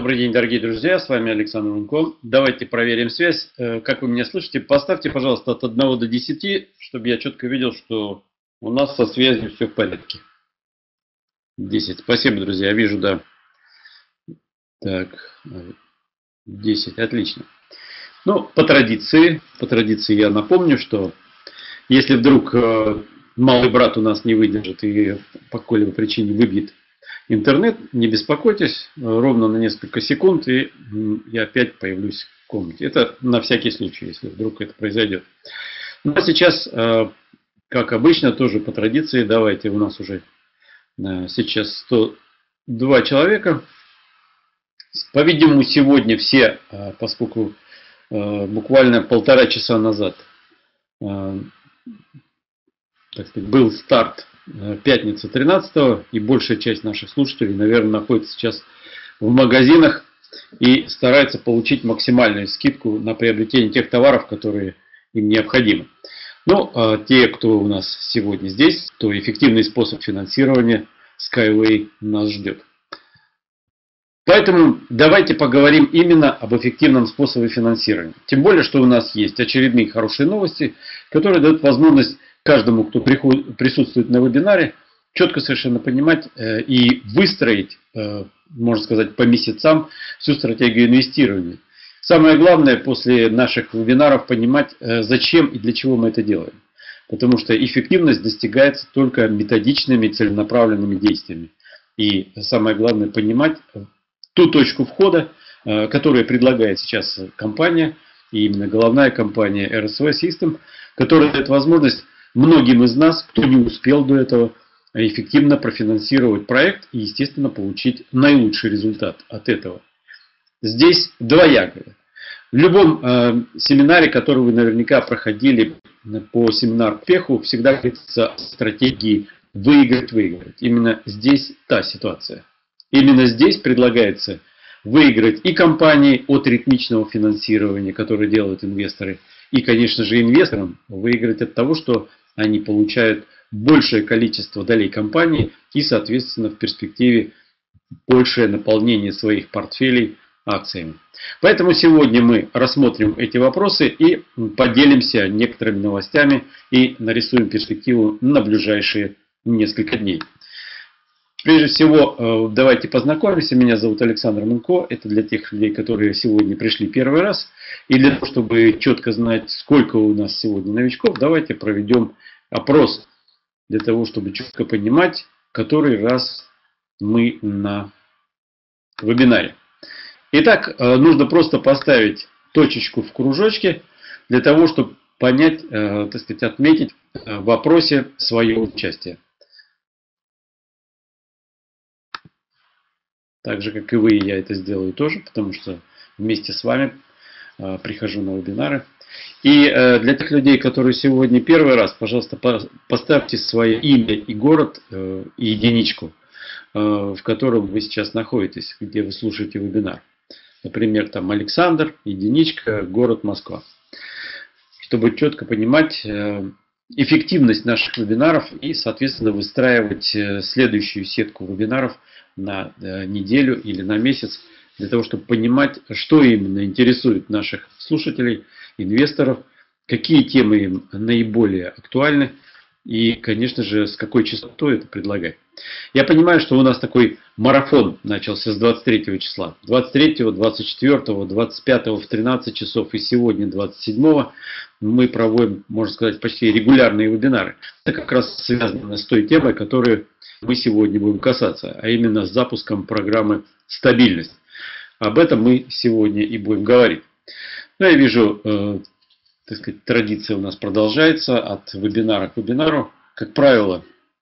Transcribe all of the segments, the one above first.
Добрый день, дорогие друзья, с вами Александр Лунко. Давайте проверим связь. Как вы меня слышите? Поставьте, пожалуйста, от 1 до 10, чтобы я четко видел, что у нас со связью все в порядке. 10. Спасибо, друзья, я вижу, да. Так, 10, отлично. Ну, по традиции я напомню, что если вдруг малый брат у нас не выдержит и по какой-либо причине выбьет интернет, не беспокойтесь, ровно на несколько секунд, и я опять появлюсь в комнате. Это на всякий случай, если вдруг это произойдет. Ну а сейчас, как обычно, тоже по традиции, давайте, у нас уже сейчас 102 человека. По-видимому, сегодня все, поскольку буквально 1,5 часа назад, так сказать, был старт пятницы 13-го, и большая часть наших слушателей, наверное, находится сейчас в магазинах и старается получить максимальную скидку на приобретение тех товаров, которые им необходимы. Но те, кто у нас сегодня здесь, то эффективный способ финансирования Skyway нас ждет. Поэтому давайте поговорим именно об эффективном способе финансирования. Тем более, что у нас есть очередные хорошие новости, которые дают возможность каждому, кто присутствует на вебинаре, четко совершенно понимать и выстроить, можно сказать, по месяцам всю стратегию инвестирования. Самое главное после наших вебинаров понимать, зачем и для чего мы это делаем. Потому что эффективность достигается только методичными, целенаправленными действиями. И самое главное понимать ту точку входа, которую предлагает сейчас компания, и именно головная компания RSV System, которая дает возможность многим из нас, кто не успел до этого, эффективно профинансировать проект и, естественно, получить наилучший результат от этого. Здесь двоякое. В любом семинаре, который вы наверняка проходили по семинару успеху, всегда говорится о стратегии выиграть. Именно здесь та ситуация. Именно здесь предлагается выиграть и компании от ритмичного финансирования, которое делают инвесторы, и, конечно же, инвесторам выиграть от того, что они получают большее количество долей компании и, соответственно, в перспективе большее наполнение своих портфелей акциями. Поэтому сегодня мы рассмотрим эти вопросы и поделимся некоторыми новостями и нарисуем перспективу на ближайшие несколько дней. Прежде всего, давайте познакомимся. Меня зовут Александр Лунко. Это для тех людей, которые сегодня пришли первый раз. И для того, чтобы четко знать, сколько у нас сегодня новичков, давайте проведем опрос. Для того, чтобы четко понимать, который раз мы на вебинаре. Итак, нужно просто поставить точечку в кружочке, для того, чтобы понять, так сказать, отметить в вопросе свое участие. Так же, как и вы, я это сделаю тоже, потому что вместе с вами прихожу на вебинары. И для тех людей, которые сегодня первый раз, пожалуйста, поставьте свое имя и город и единичку, в котором вы сейчас находитесь, где вы слушаете вебинар. Например, там Александр, единичка, город Москва. Чтобы четко понимать эффективность наших вебинаров и, соответственно, выстраивать следующую сетку вебинаров на неделю или на месяц, для того, чтобы понимать, что именно интересует наших слушателей, инвесторов, какие темы им наиболее актуальны и, конечно же, с какой частотой это предлагать. Я понимаю, что у нас такой марафон начался с 23 числа. 23, 24, 25 в 13 часов и сегодня 27 мы проводим, можно сказать, почти регулярные вебинары. Это как раз связано с той темой, которую мы сегодня будем касаться, а именно с запуском программы «Стабильность». Об этом мы сегодня и будем говорить. Ну, я вижу, так сказать, традиция у нас продолжается от вебинара к вебинару. Как правило,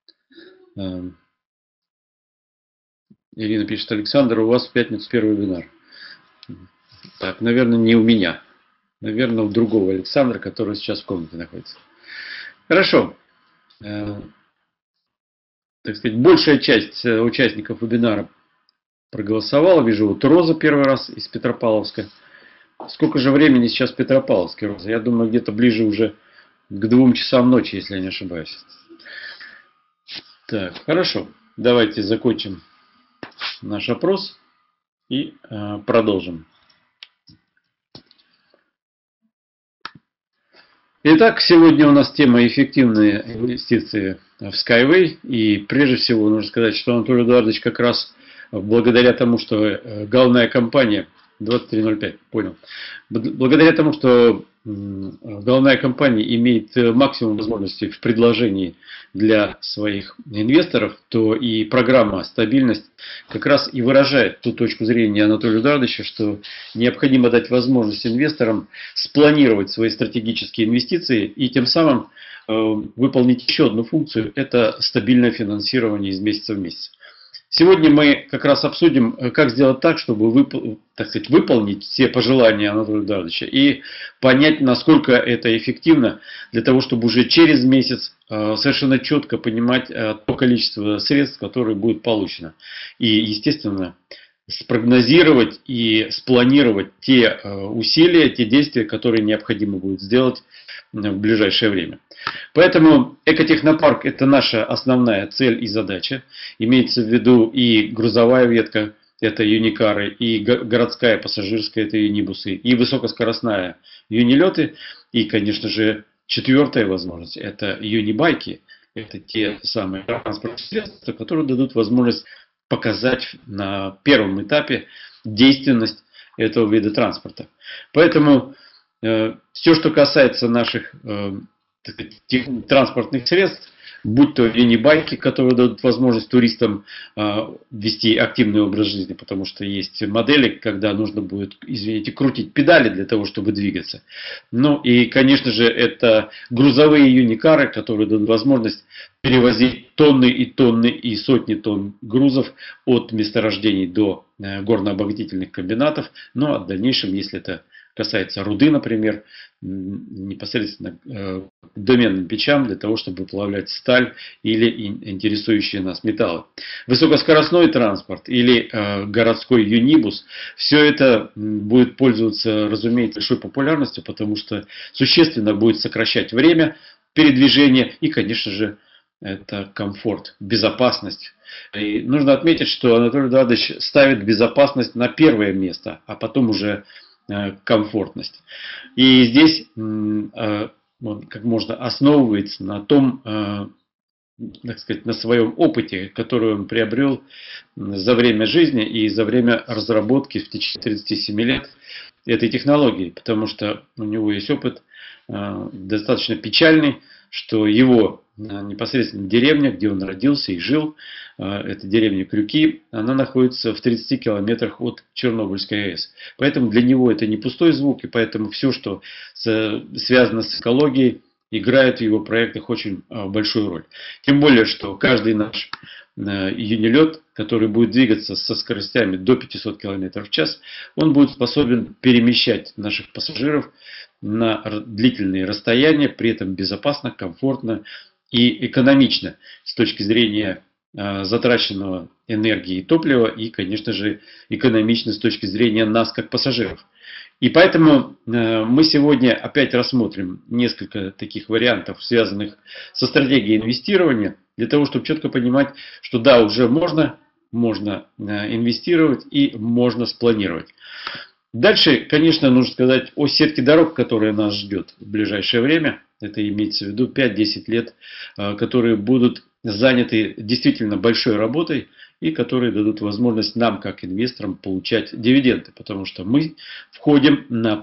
Ирина пишет: Александр, у вас в пятницу первый вебинар. Так, наверное, не у меня. Наверное, у другого Александра, который сейчас в комнате находится. Хорошо. Так сказать, большая часть участников вебинара проголосовала. Вижу, вот Роза первый раз из Петропавловска. Сколько же времени сейчас в Петропавловске, Роза? Я думаю, где-то ближе уже к 2 часам ночи, если я не ошибаюсь. Так, хорошо. Давайте закончим наш опрос. и продолжим. Итак, сегодня у нас тема эффективные инвестиции в Skyway. И прежде всего нужно сказать, что Анатолий Эдуардович как раз благодаря тому, что головная компания 23:05, понял. Благодаря тому, что головная компания имеет максимум возможностей в предложении для своих инвесторов, то и программа «Стабильность» как раз и выражает ту точку зрения Анатолия Эдуардовича, что необходимо дать возможность инвесторам спланировать свои стратегические инвестиции и тем самым выполнить еще одну функцию – это стабильное финансирование из месяца в месяц. Сегодня мы как раз обсудим, как сделать так, чтобы выполнить все пожелания Анатолия Эдуардовича и понять, насколько это эффективно, для того, чтобы уже через месяц совершенно четко понимать то количество средств, которое будет получено. И, естественно, спрогнозировать и спланировать те усилия, те действия, которые необходимо будет сделать в ближайшее время. Поэтому экотехнопарк – это наша основная цель и задача. Имеется в виду и грузовая ветка, это юникары, и городская пассажирская, это юнибусы, и высокоскоростная юнилеты, и, конечно же, четвертая возможность – это юнибайки. Это те самые транспортные средства, которые дадут возможность показать на первом этапе действенность этого вида транспорта. Поэтому все, что касается наших транспортных средств, будь то юнибайки, которые дадут возможность туристам вести активный образ жизни, потому что есть модели, когда нужно будет, извините, крутить педали для того, чтобы двигаться. Ну и, конечно же, это грузовые юникары, которые дадут возможность перевозить тонны и тонны и сотни тонн грузов от месторождений до горно-обогатительных комбинатов. Ну а в дальнейшем, если это касается руды, например, непосредственно к доменным печам для того, чтобы выплавлять сталь или интересующие нас металлы. Высокоскоростной транспорт или городской юнибус, все это будет пользоваться, разумеется, большой популярностью, потому что существенно будет сокращать время передвижения и, конечно же, это комфорт, безопасность. И нужно отметить, что Анатолий Эдуардович ставит безопасность на первое место, а потом уже комфортность. И здесь он как можно основывается на том, так сказать, на своем опыте, который он приобрел за время жизни и за время разработки в течение 37 лет этой технологии, потому что у него есть опыт достаточно печальный, что его непосредственно деревня, где он родился и жил, это деревня Крюки, она находится в 30 километрах от Чернобыльской АЭС. Поэтому для него это не пустой звук, и поэтому все, что связано с экологией, играет в его проектах очень большую роль. Тем более, что каждый наш юнилет, который будет двигаться со скоростями до 500 км в час, он будет способен перемещать наших пассажиров на длительные расстояния, при этом безопасно, комфортно и экономично с точки зрения затраченного энергии и топлива, и, конечно же, экономично с точки зрения нас, как пассажиров. И поэтому мы сегодня опять рассмотрим несколько таких вариантов, связанных со стратегией инвестирования, для того, чтобы четко понимать, что да, уже можно инвестировать и можно спланировать. Дальше, конечно, нужно сказать о сетке дорог, которая нас ждет в ближайшее время. Это имеется в виду 5-10 лет, которые будут заняты действительно большой работой и которые дадут возможность нам, как инвесторам, получать дивиденды. Потому что мы входим в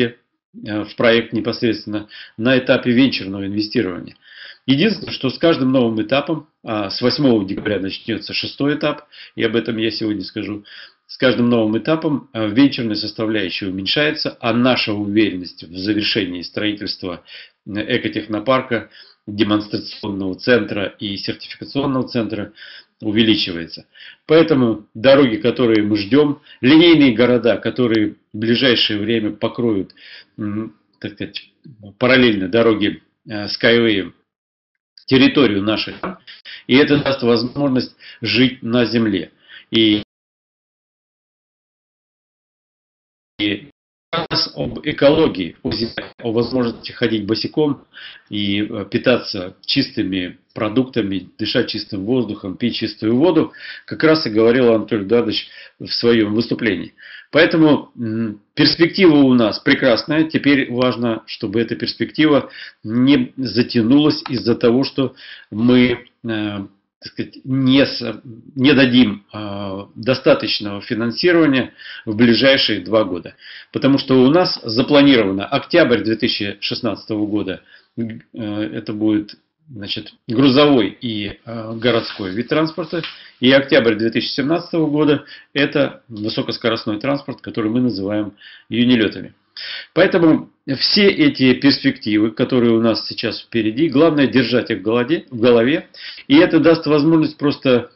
проект непосредственно на этапе венчурного инвестирования. Единственное, что с каждым новым этапом, с 8 декабря начнется 6-й этап, и об этом я сегодня скажу, с каждым новым этапом венчурная составляющая уменьшается, а наша уверенность в завершении строительства экотехнопарка, демонстрационного центра и сертификационного центра увеличивается. Поэтому дороги, которые мы ждем, линейные города, которые в ближайшее время покроют, так сказать, параллельно дороги Skyway, территорию наших, и это даст возможность жить на земле. И раз об экологии, о возможности ходить босиком и питаться чистыми продуктами, дышать чистым воздухом, пить чистую воду, как раз и говорил Анатолий Эдуардович в своем выступлении. Поэтому перспектива у нас прекрасная. Теперь важно, чтобы эта перспектива не затянулась из-за того, что мы так сказать, не дадим достаточного финансирования в ближайшие 2 года. Потому что у нас запланировано октябрь 2016 года, это будет, значит, грузовой и городской вид транспорта, и октябрь 2017 года это высокоскоростной транспорт, который мы называем юнилетами. Поэтому все эти перспективы, которые у нас сейчас впереди, главное держать их в голове, и это даст возможность просто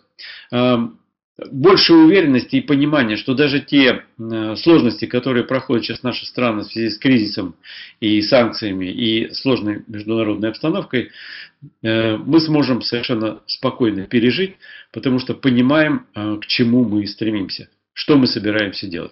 больше уверенности и понимания, что даже те сложности, которые проходят сейчас наши страны в связи с кризисом и санкциями и сложной международной обстановкой, мы сможем совершенно спокойно пережить, потому что понимаем, к чему мы стремимся, что мы собираемся делать.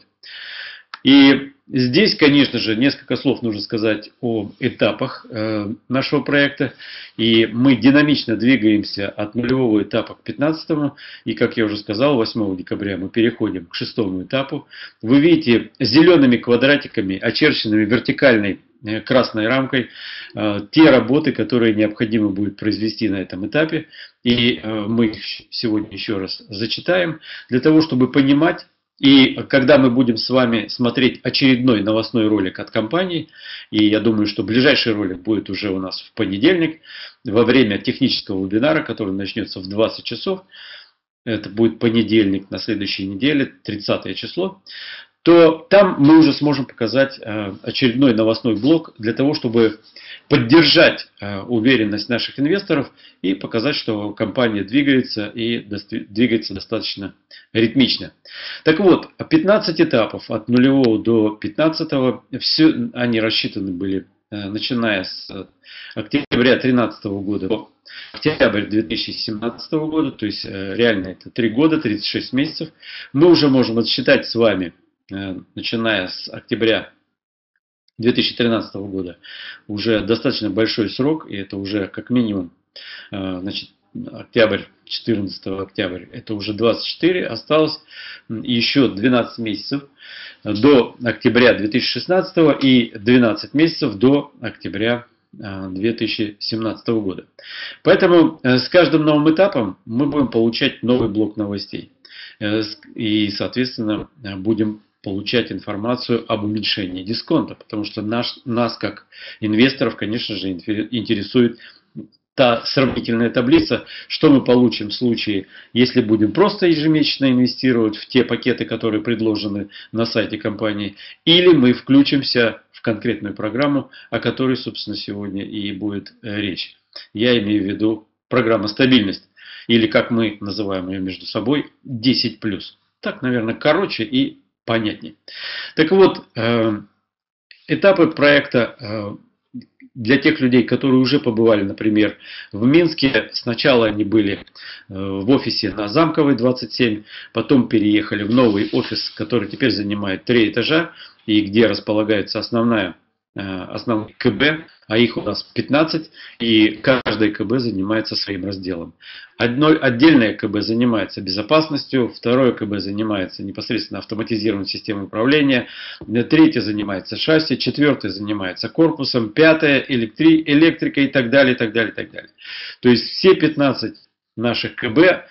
И здесь, конечно же, несколько слов нужно сказать о этапах нашего проекта. И мы динамично двигаемся от нулевого этапа к 15-му. И, как я уже сказал, 8 декабря мы переходим к 6-му этапу. Вы видите зелеными квадратиками, очерченными вертикальной красной рамкой, те работы, которые необходимо будет произвести на этом этапе. И мы их сегодня еще раз зачитаем, для того, чтобы понимать. И когда мы будем с вами смотреть очередной новостной ролик от компании, и я думаю, что ближайший ролик будет уже у нас в понедельник, во время технического вебинара, который начнется в 20 часов, это будет понедельник на следующей неделе, 30 число, то там мы уже сможем показать очередной новостной блок для того, чтобы поддержать уверенность наших инвесторов и показать, что компания двигается и двигается достаточно ритмично. Так вот, 15 этапов от нулевого до 15-го, все они рассчитаны были, начиная с октября 2013 года до октября 2017 года, то есть реально это 3 года, 36 месяцев. Мы уже можем отсчитать с вами, начиная с октября 2013 года, уже достаточно большой срок, и это уже как минимум, значит, октябрь, 14 октября, это уже 24, осталось еще 12 месяцев до октября 2016 и 12 месяцев до октября 2017 года. Поэтому с каждым новым этапом мы будем получать новый блок новостей. И, соответственно, будем получать информацию об уменьшении дисконта, потому что нас, как инвесторов, конечно же, интересует та сравнительная таблица, что мы получим в случае, если будем просто ежемесячно инвестировать в те пакеты, которые предложены на сайте компании, или мы включимся в конкретную программу, о которой, собственно, сегодня и будет речь. Я имею в виду программа «Стабильность», или, как мы называем ее между собой, 10+. Так, наверное, короче и понятнее. Так вот, этапы проекта для тех людей, которые уже побывали, например, в Минске. Сначала они были в офисе на Замковой 27, потом переехали в новый офис, который теперь занимает 3 этажа, и где располагается основной КБ, а их у нас 15, и каждое КБ занимается своим разделом. Отдельное КБ занимается безопасностью, второе КБ занимается непосредственно автоматизированной системой управления, третье занимается шасси, четвертое занимается корпусом, пятое электрикой и так далее, и так далее, и так далее. То есть все 15 наших КБ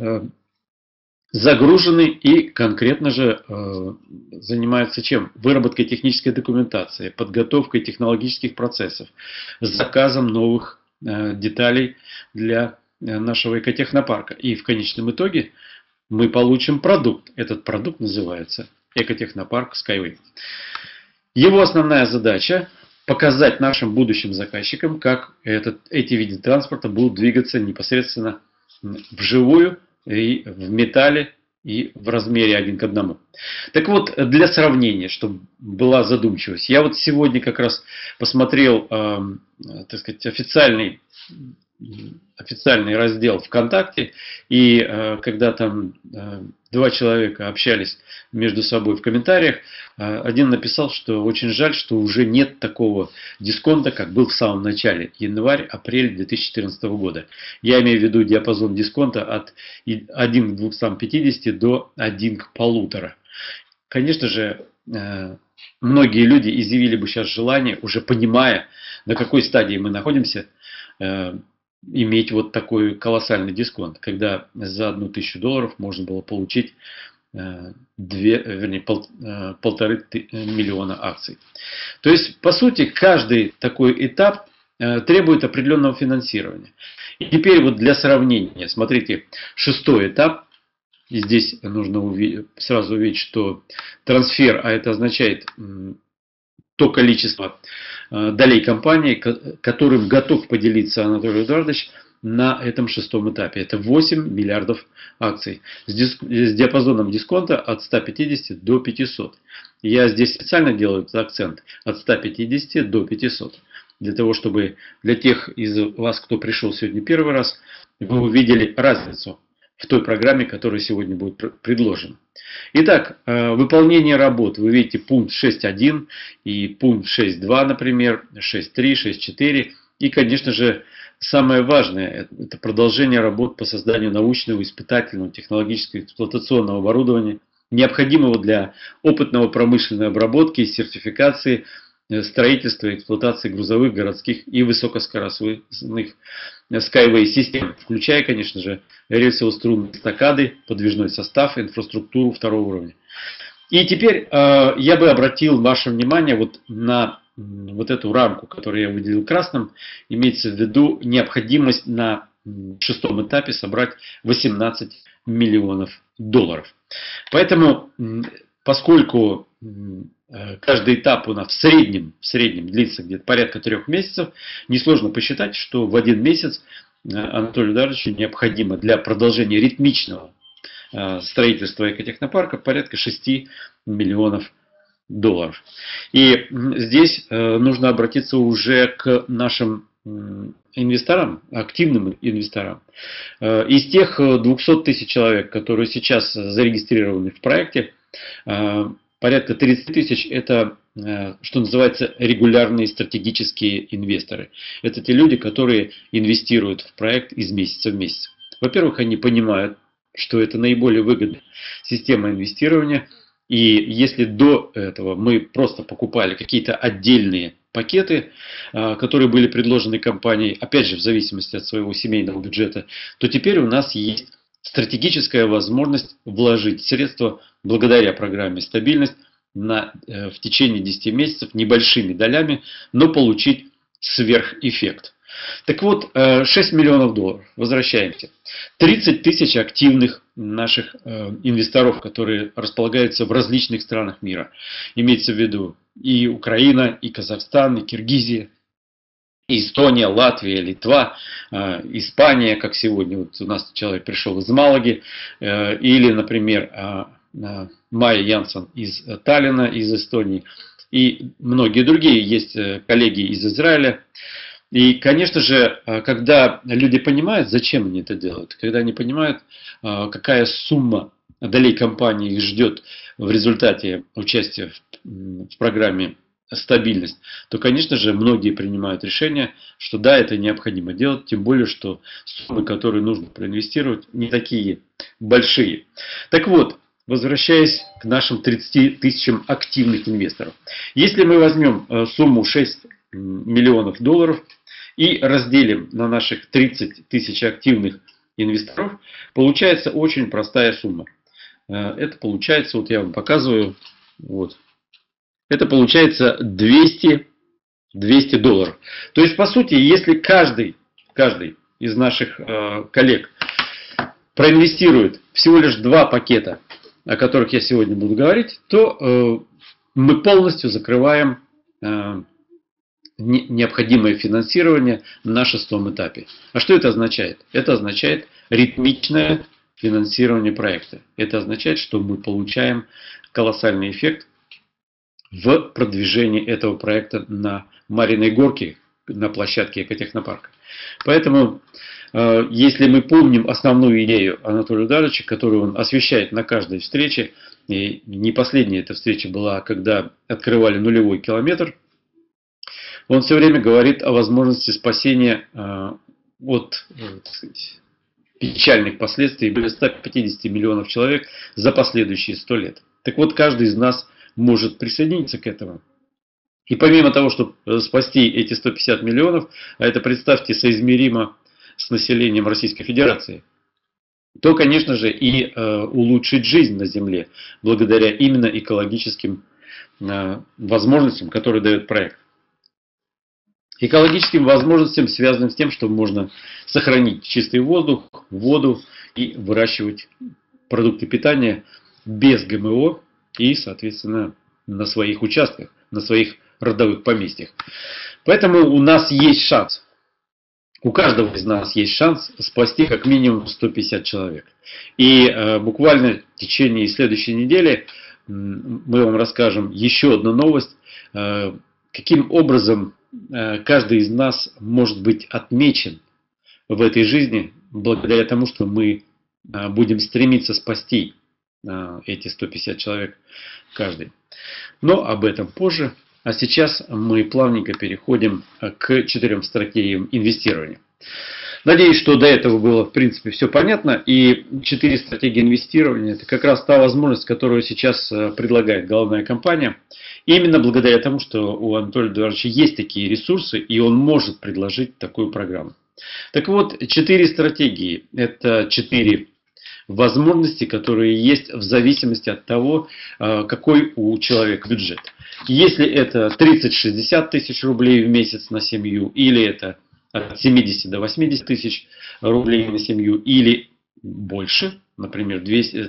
загружены и конкретно же занимаются чем? Выработкой технической документации, подготовкой технологических процессов, заказом новых деталей для нашего экотехнопарка. И в конечном итоге мы получим продукт. Этот продукт называется экотехнопарк Skyway. Его основная задача – показать нашим будущим заказчикам, как эти виды транспорта будут двигаться непосредственно вживую, и в металле, и в размере 1 к 1. Так вот, для сравнения, чтобы была задумчивость, я вот сегодня как раз посмотрел, так сказать, официальный официальный раздел ВКонтакте, и когда там два человека общались между собой в комментариях, один написал, что очень жаль, что уже нет такого дисконта, как был в самом начале, январь-апрель 2014 года. Я имею в виду диапазон дисконта от 1 к 250 до 1 к 1,5. Конечно же, многие люди изъявили бы сейчас желание, уже понимая, на какой стадии мы находимся, иметь вот такой колоссальный дисконт, когда за $1000 можно было получить 1,5 миллиона акций. То есть, по сути, каждый такой этап требует определенного финансирования. И теперь вот для сравнения, смотрите, 6-й этап. И здесь нужно сразу увидеть, что трансфер, а это означает то количество долей компании, которым готов поделиться Анатолий Эдуардович на этом 6-м этапе. Это 8 миллиардов акций с диапазоном дисконта от 150 до 500. Я здесь специально делаю этот акцент от 150 до 500. Для того, чтобы для тех из вас, кто пришел сегодня первый раз, вы увидели разницу в той программе, которая сегодня будет предложена. Итак, выполнение работ. Вы видите пункт 6.1 и пункт 6.2, например, 6.3, 6.4. И, конечно же, самое важное – это продолжение работ по созданию научного, испытательного, технологического, эксплуатационного оборудования, необходимого для опытного промышленной обработки и сертификации, строительства и эксплуатации грузовых, городских и высокоскоростных Skyway систем, включая, конечно же, рельсово-струнные эстакады, подвижной состав, инфраструктуру второго уровня. И теперь я бы обратил ваше внимание вот на вот эту рамку, которую я выделил красным. Имеется в виду необходимость на 6-м этапе собрать 18 миллионов долларов. Поэтому, поскольку каждый этап у нас в среднем длится где-то порядка 3 месяцев, несложно посчитать, что в 1 месяц Анатолию Эдуардовичу необходимо для продолжения ритмичного строительства экотехнопарка порядка 6 миллионов долларов. И здесь нужно обратиться уже к нашим инвесторам, активным инвесторам. Из тех 200 тысяч человек, которые сейчас зарегистрированы в проекте, порядка 30 тысяч – это, что называется, регулярные стратегические инвесторы. Это те люди, которые инвестируют в проект из месяца в месяц. Во-первых, они понимают, что это наиболее выгодная система инвестирования. И если до этого мы просто покупали какие-то отдельные пакеты, которые были предложены компанией, опять же, в зависимости от своего семейного бюджета, то теперь у нас есть стратегическая возможность вложить средства благодаря программе «Стабильность» в течение 10 месяцев небольшими долями, но получить сверхэффект. Так вот, 6 миллионов долларов. Возвращаемся. 30 тысяч активных наших инвесторов, которые располагаются в различных странах мира. Имеется в виду и Украина, и Казахстан, и Киргизия, и Эстония, Латвия, Литва, Испания, как сегодня вот у нас человек пришел из Малаги, или, например, Майя Янсен из Таллина, из Эстонии, и многие другие. Есть коллеги из Израиля. И, конечно же, когда люди понимают, зачем они это делают, когда они понимают, какая сумма долей компании их ждет в результате участия в программе «Стабильность», то, конечно же, многие принимают решение, что да, это необходимо делать, тем более, что суммы, которые нужно проинвестировать, не такие большие. Так вот, возвращаясь к нашим 30 тысячам активных инвесторов. Если мы возьмем сумму 6 миллионов долларов и разделим на наших 30 тысяч активных инвесторов, получается очень простая сумма. Это получается, вот я вам показываю, вот. Это получается 200 долларов. То есть, по сути, если каждый из наших коллег проинвестирует всего лишь 2 пакета, о которых я сегодня буду говорить, то мы полностью закрываем необходимое финансирование на 6-м этапе. А что это означает? Это означает ритмичное финансирование проекта. Это означает, что мы получаем колоссальный эффект в продвижении этого проекта на Мариной горке, на площадке экотехнопарка. Поэтому, если мы помним основную идею Анатолия Эдуардовича, которую он освещает на каждой встрече, и не последняя эта встреча была, когда открывали нулевой километр, он все время говорит о возможности спасения от, так сказать, печальных последствий более 150 миллионов человек за последующие 100 лет. Так вот, каждый из нас может присоединиться к этому. И помимо того, чтобы спасти эти 150 миллионов, а это, представьте, соизмеримо с населением Российской Федерации, то, конечно же, и улучшить жизнь на Земле, благодаря именно экологическим возможностям, которые дает проект. Экологическим возможностям, связанным с тем, что можно сохранить чистый воздух, воду и выращивать продукты питания без ГМО и, соответственно, на своих участках, на своих родовых поместьях. Поэтому у нас есть шанс. У каждого из нас есть шанс спасти как минимум 150 человек. И буквально в течение следующей недели мы вам расскажем еще одну новость, каким образом каждый из нас может быть отмечен в этой жизни благодаря тому, что мы будем стремиться спасти эти 150 человек каждый. Но об этом позже. А сейчас мы плавненько переходим к 4 стратегиям инвестирования. Надеюсь, что до этого было, в принципе, все понятно. И 4 стратегии инвестирования – это как раз та возможность, которую сейчас предлагает головная компания. Именно благодаря тому, что у Анатолия Эдуардовича есть такие ресурсы, и он может предложить такую программу. Так вот, 4 стратегии – это 4 возможности, которые есть в зависимости от того, какой у человека бюджет. Если это 30-60 тысяч рублей в месяц на семью, или это от 70 до 80 тысяч рублей на семью, или больше, например,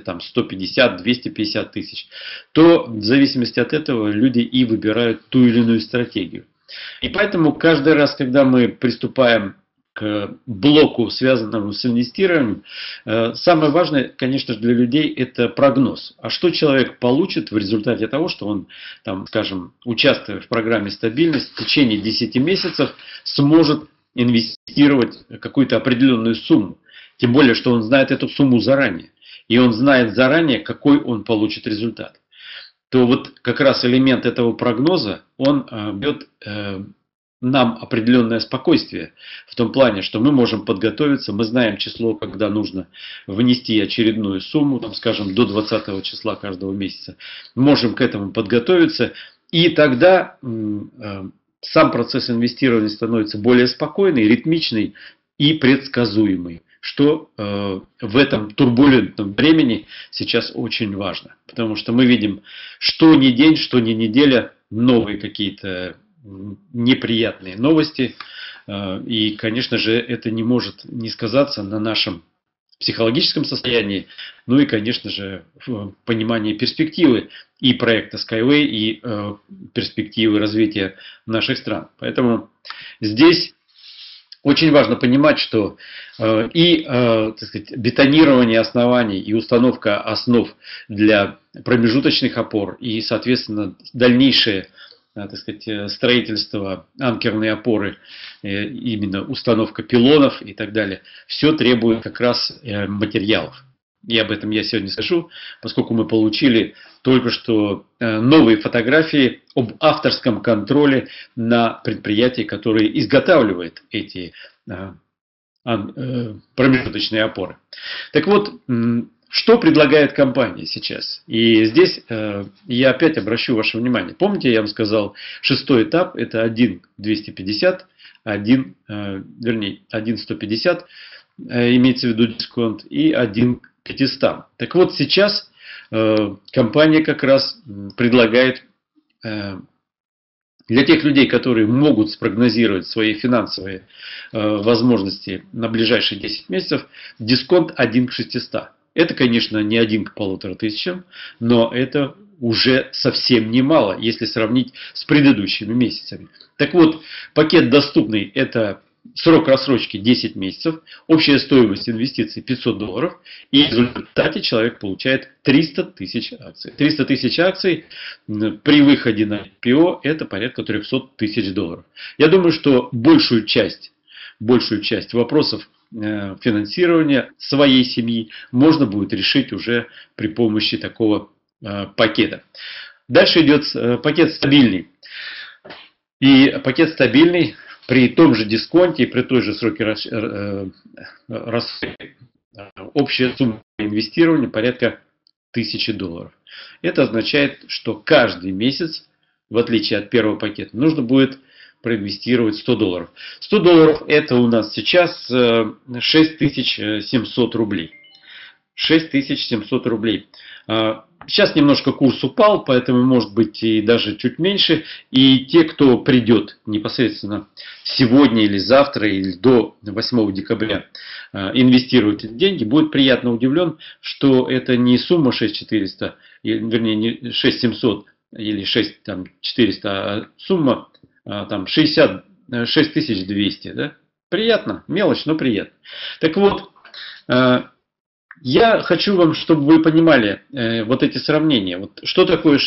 150-250 тысяч, то в зависимости от этого люди и выбирают ту или иную стратегию. И поэтому каждый раз, когда мы приступаем к блоку, связанному с инвестированием, самое важное, конечно же, для людей – это прогноз. А что человек получит в результате того, что он, там, скажем, участвуя в программе «Стабильность», в течение 10 месяцев сможет инвестировать какую-то определенную сумму. Тем более, что он знает эту сумму заранее. И он знает заранее, какой он получит результат. То вот как раз элемент этого прогноза, он дает нам определенное спокойствие в том плане, что мы можем подготовиться, мы знаем число, когда нужно внести очередную сумму, там, скажем, до 20 числа каждого месяца. Можем к этому подготовиться, и тогда сам процесс инвестирования становится более спокойный, ритмичный и предсказуемый, что в этом турбулентном времени сейчас очень важно. Потому что мы видим, что ни день, что ни неделя, новые какие-то неприятные новости. И, конечно же, это не может не сказаться на нашем психологическом состоянии, ну и, конечно же, в понимании перспективы и проекта Skyway, и перспективы развития наших стран. Поэтому здесь очень важно понимать, что так сказать, бетонирование оснований и установка основ для промежуточных опор и, соответственно, дальнейшее, так сказать, строительство анкерной опоры, именно установка пилонов и так далее, все требует как раз материалов. И об этом я сегодня скажу, поскольку мы получили только что новые фотографии об авторском контроле на предприятии, которое изготавливает эти промежуточные опоры. Так вот, что предлагает компания сейчас? И здесь я опять обращу ваше внимание. Помните, я вам сказал, 6-й этап – это 1-250, 1-150, имеется в виду дисконт, и 1-500. Так вот, сейчас компания как раз предлагает для тех людей, которые могут спрогнозировать свои финансовые возможности на ближайшие 10 месяцев, дисконт 1-600. Это, конечно, не 1 к 1500, но это уже совсем немало, если сравнить с предыдущими месяцами. Так вот, пакет доступный – это срок рассрочки 10 месяцев, общая стоимость инвестиций $500, и в результате человек получает 300 тысяч акций. 300 тысяч акций при выходе на IPO это порядка $300 тысяч. Я думаю, что большую часть вопросов финансирования своей семьи можно будет решить уже при помощи такого пакета. Дальше идет пакет стабильный. И пакет стабильный при том же дисконте и при той же сроке общая сумма инвестирования порядка $1000. Это означает, что каждый месяц, в отличие от первого пакета, нужно будет проинвестировать $100. $100 это у нас сейчас 6700 рублей. 6700 рублей. Сейчас немножко курс упал, поэтому может быть и даже чуть меньше. И те, кто придет непосредственно сегодня или завтра, или до 8 декабря инвестировать эти деньги, будет приятно удивлен, что это не сумма 6400, вернее не 6700 или 6400, а сумма там 66200. Да? Приятно, мелочь, но приятно. Так вот, я хочу вам, чтобы вы понимали вот эти сравнения. Вот что такое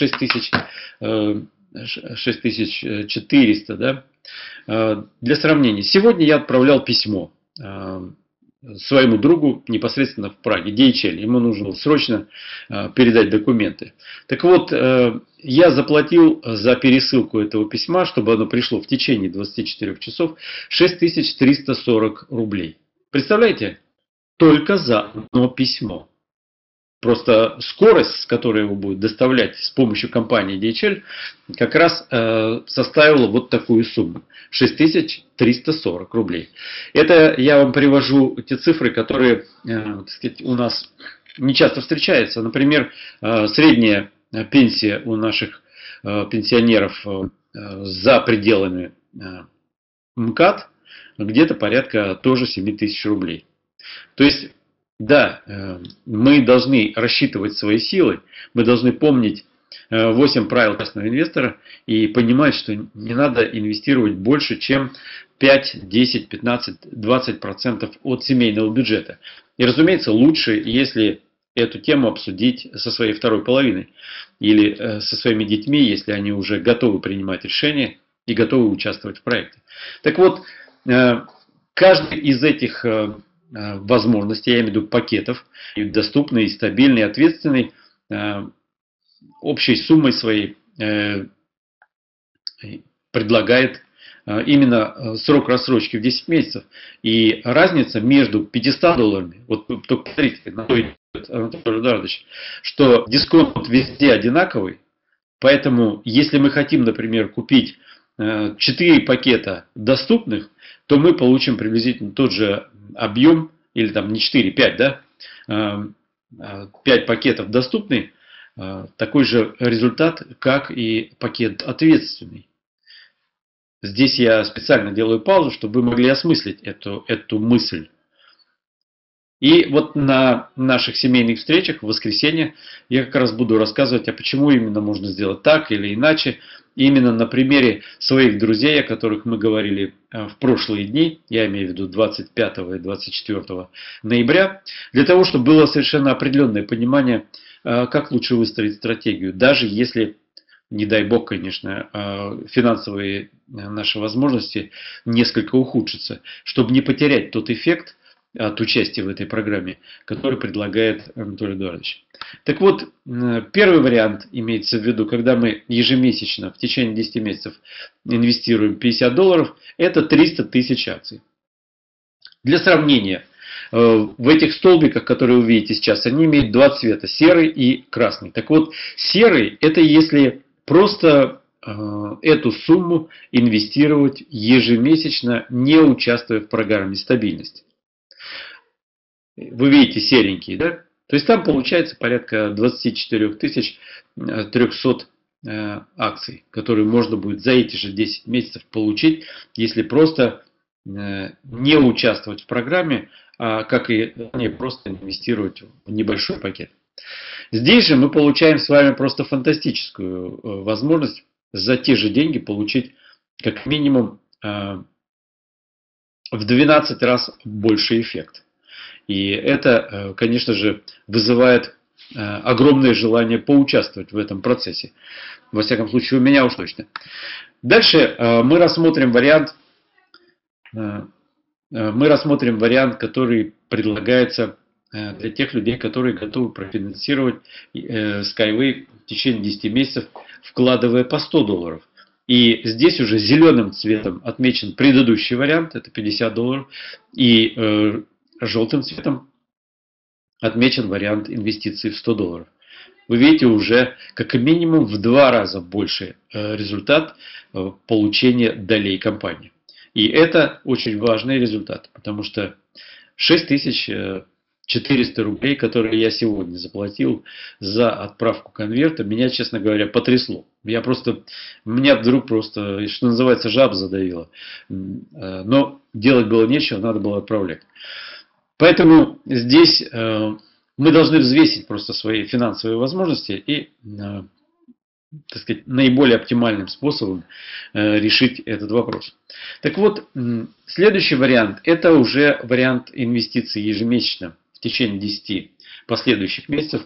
6400, да? Для сравнения. Сегодня я отправлял письмо своему другу непосредственно в Праге, DHL. Ему нужно было срочно передать документы. Так вот, я заплатил за пересылку этого письма, чтобы оно пришло в течение 24 часов, 6340 рублей. Представляете? Только за одно письмо. Просто скорость, с которой его будет доставлять с помощью компании DHL, как раз составила вот такую сумму. 6340 рублей. Это я вам привожу те цифры, которые, так сказать, у нас не часто встречаются. Например, средняя пенсия у наших пенсионеров за пределами МКАД где-то порядка тоже 7000 рублей. То есть, да, мы должны рассчитывать свои силы, мы должны помнить 8 правил частного инвестора и понимать, что не надо инвестировать больше, чем 5, 10, 15, 20% от семейного бюджета. И, разумеется, лучше, если эту тему обсудить со своей второй половиной или со своими детьми, если они уже готовы принимать решения и готовы участвовать в проекте. Так вот, каждый из этих возможностей, я имею в виду пакетов, доступный, стабильный, ответственный, общей суммой своей предлагает именно срок рассрочки в 10 месяцев. И разница между $500, вот только посмотрите, на то идет, Анатолий Эдуардович, что дисконт везде одинаковый, поэтому если мы хотим, например, купить 4 пакета доступных, то мы получим приблизительно тот же объем, или там не 4, 5, да, 5 пакетов доступный, такой же результат, как и пакет ответственный. Здесь я специально делаю паузу, чтобы вы могли осмыслить эту мысль. И вот на наших семейных встречах в воскресенье я как раз буду рассказывать, а почему именно можно сделать так или иначе. Именно на примере своих друзей, о которых мы говорили в прошлые дни, я имею в виду 25 и 24 ноября, для того, чтобы было совершенно определенное понимание, как лучше выстроить стратегию, даже если, не дай бог, конечно, финансовые наши возможности несколько ухудшатся, чтобы не потерять тот эффект от участия в этой программе, который предлагает Анатолий Эдуардович. Так вот, первый вариант имеется в виду, когда мы ежемесячно в течение 10 месяцев инвестируем $50, это 300 тысяч акций. Для сравнения, в этих столбиках, которые вы видите сейчас, они имеют два цвета, серый и красный. Так вот, серый это если просто эту сумму инвестировать ежемесячно, не участвуя в программе стабильности. Вы видите серенький, да? То есть там получается порядка 24 300 акций, которые можно будет за эти же 10 месяцев получить, если просто не участвовать в программе, а как и не просто инвестировать в небольшой пакет. Здесь же мы получаем с вами просто фантастическую возможность за те же деньги получить как минимум в 12 раз больше эффект. И это, конечно же, вызывает огромное желание поучаствовать в этом процессе. Во всяком случае, у меня уж точно. Дальше мы рассмотрим вариант, который предлагается для тех людей, которые готовы профинансировать Skyway в течение 10 месяцев, вкладывая по $100. И здесь уже зеленым цветом отмечен предыдущий вариант, это $50, и желтым цветом отмечен вариант инвестиций в $100. Вы видите уже как минимум в 2 раза больше результат получения долей компании. И это очень важный результат, потому что 6400 рублей, которые я сегодня заплатил за отправку конверта, меня, честно говоря, потрясло. Меня вдруг просто, что называется, жаба задавила. Но делать было нечего, надо было отправлять. Поэтому здесь мы должны взвесить просто свои финансовые возможности и, так сказать, наиболее оптимальным способом решить этот вопрос. Так вот, следующий вариант – это уже вариант инвестиций ежемесячно в течение 10 последующих месяцев,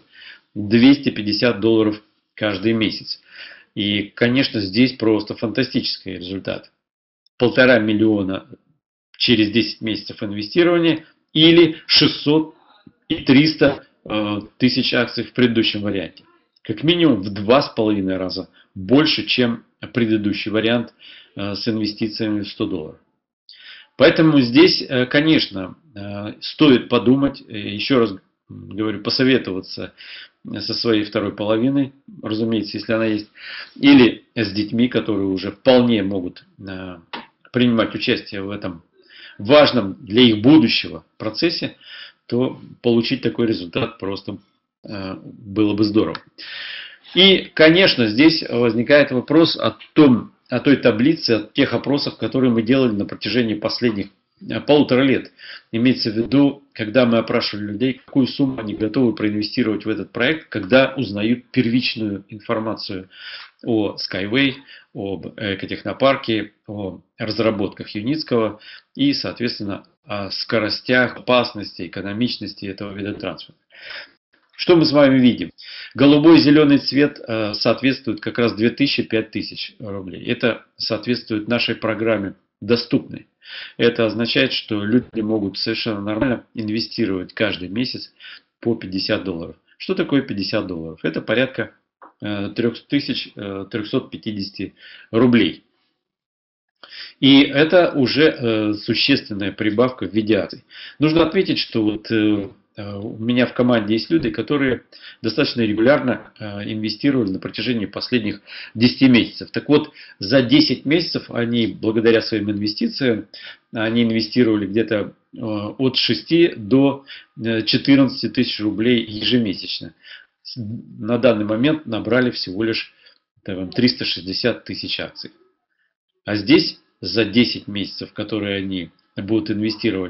$250 каждый месяц. И, конечно, здесь просто фантастический результат. 1,5 миллиона через 10 месяцев инвестирования или 600 и 300 тысяч акций в предыдущем варианте. Как минимум в 2,5 раза больше, чем предыдущий вариант с инвестициями в $100. Поэтому здесь, конечно, стоит подумать, еще раз говорю, посоветоваться со своей второй половиной, разумеется, если она есть, или с детьми, которые уже вполне могут принимать участие в этом важном для их будущего процессе, то получить такой результат просто было бы здорово. И, конечно, здесь возникает вопрос о той таблице, о тех опросах, которые мы делали на протяжении последних 1,5 лет. Имеется в виду, когда мы опрашивали людей, какую сумму они готовы проинвестировать в этот проект, когда узнают первичную информацию о Skyway, об экотехнопарке, о разработках Юницкого и, соответственно, о скоростях, опасности, экономичности этого вида транспорта. Что мы с вами видим? Голубой и зеленый цвет соответствуют как раз 2000-5000 рублей. Это соответствует нашей программе доступной. Это означает, что люди могут совершенно нормально инвестировать каждый месяц по $50. Что такое $50? Это порядка 3350 рублей. И это уже существенная прибавка в виде акций. Нужно отметить, что вот у меня в команде есть люди, которые достаточно регулярно инвестировали на протяжении последних 10 месяцев. Так вот, за 10 месяцев они, благодаря своим инвестициям, они инвестировали где-то от 6 до 14 тысяч рублей ежемесячно. На данный момент набрали всего лишь 360 тысяч акций. А здесь за 10 месяцев, которые они будут инвестировать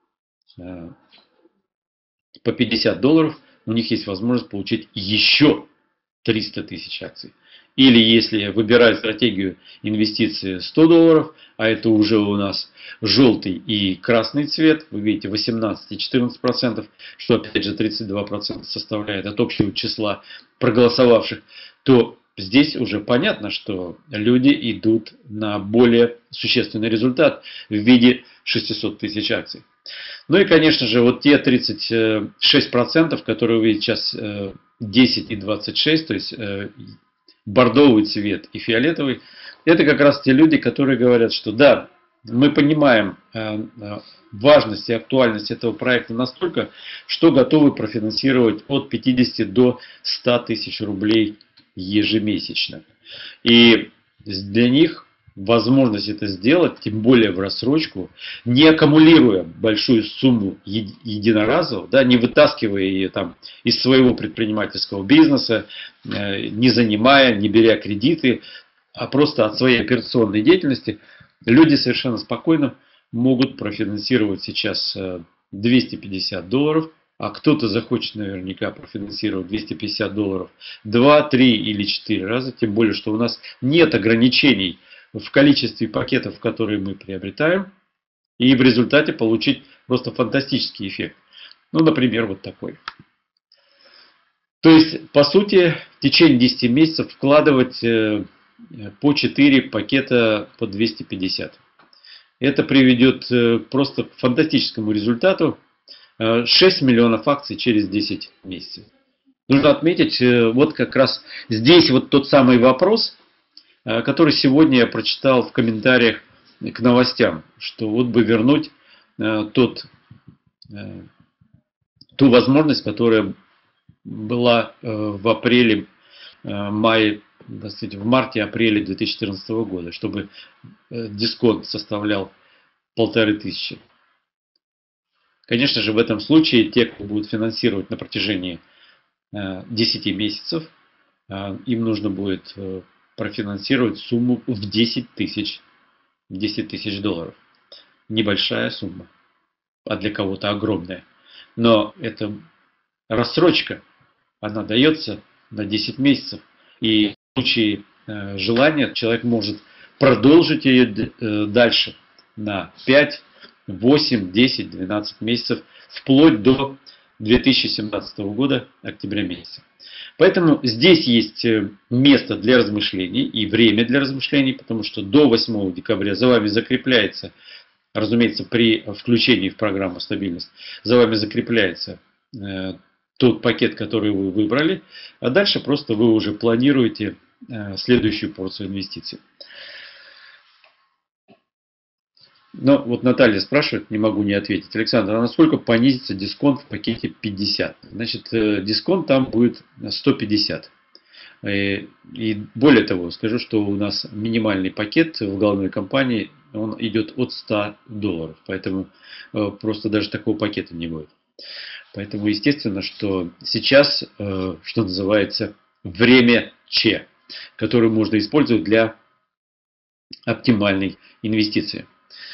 по $50, у них есть возможность получить еще 300 тысяч акций. Или если выбирать стратегию инвестиции $100, а это уже у нас желтый и красный цвет, вы видите 18 и 14%, что опять же 32% составляет от общего числа проголосовавших, то здесь уже понятно, что люди идут на более существенный результат в виде 600 тысяч акций. Ну и, конечно же, вот те 36%, которые вы видите сейчас, 10 и 26, то есть бордовый цвет и фиолетовый, это как раз те люди, которые говорят, что да, мы понимаем важность и актуальность этого проекта настолько, что готовы профинансировать от 50 до 100 тысяч рублей ежемесячно. И для них возможность это сделать, тем более в рассрочку, не аккумулируя большую сумму единоразово, да, не вытаскивая ее там из своего предпринимательского бизнеса, не занимая, не беря кредиты, а просто от своей операционной деятельности, люди совершенно спокойно могут профинансировать сейчас $250, а кто-то захочет наверняка профинансировать $250 2, 3 или 4 раза, тем более, что у нас нет ограничений в количестве пакетов, которые мы приобретаем. И в результате получить просто фантастический эффект. Ну, например, вот такой. То есть, по сути, в течение 10 месяцев вкладывать по 4 пакета по 250. Это приведет просто к фантастическому результату. 6 миллионов акций через 10 месяцев. Нужно отметить, вот как раз здесь вот тот самый вопрос, который сегодня я прочитал в комментариях к новостям, что вот бы вернуть ту возможность, которая была в апреле, мае, в марте-апреле 2014 года, чтобы дисконт составлял 1500. Конечно же, в этом случае те, кто будет финансировать на протяжении 10 месяцев, им нужно будет профинансировать сумму в 10 тысяч долларов. Небольшая сумма, а для кого-то огромная. Но эта рассрочка, она дается на 10 месяцев. И в случае желания человек может продолжить ее дальше на 5, 8, 10, 12 месяцев, вплоть до 2017 года, октября месяца. Поэтому здесь есть место для размышлений и время для размышлений, потому что до 8 декабря за вами закрепляется, разумеется, при включении в программу «Стабильность», за вами закрепляется тот пакет, который вы выбрали, а дальше просто вы уже планируете следующую порцию инвестиций. Но вот Наталья спрашивает, не могу не ответить. Александр, а насколько понизится дисконт в пакете 50? Значит, дисконт там будет 150. И более того, скажу, что у нас минимальный пакет в головной компании, он идет от 100 долларов. Поэтому просто даже такого пакета не будет. Поэтому естественно, что сейчас, что называется, время Ч, которое можно использовать для оптимальной инвестиции.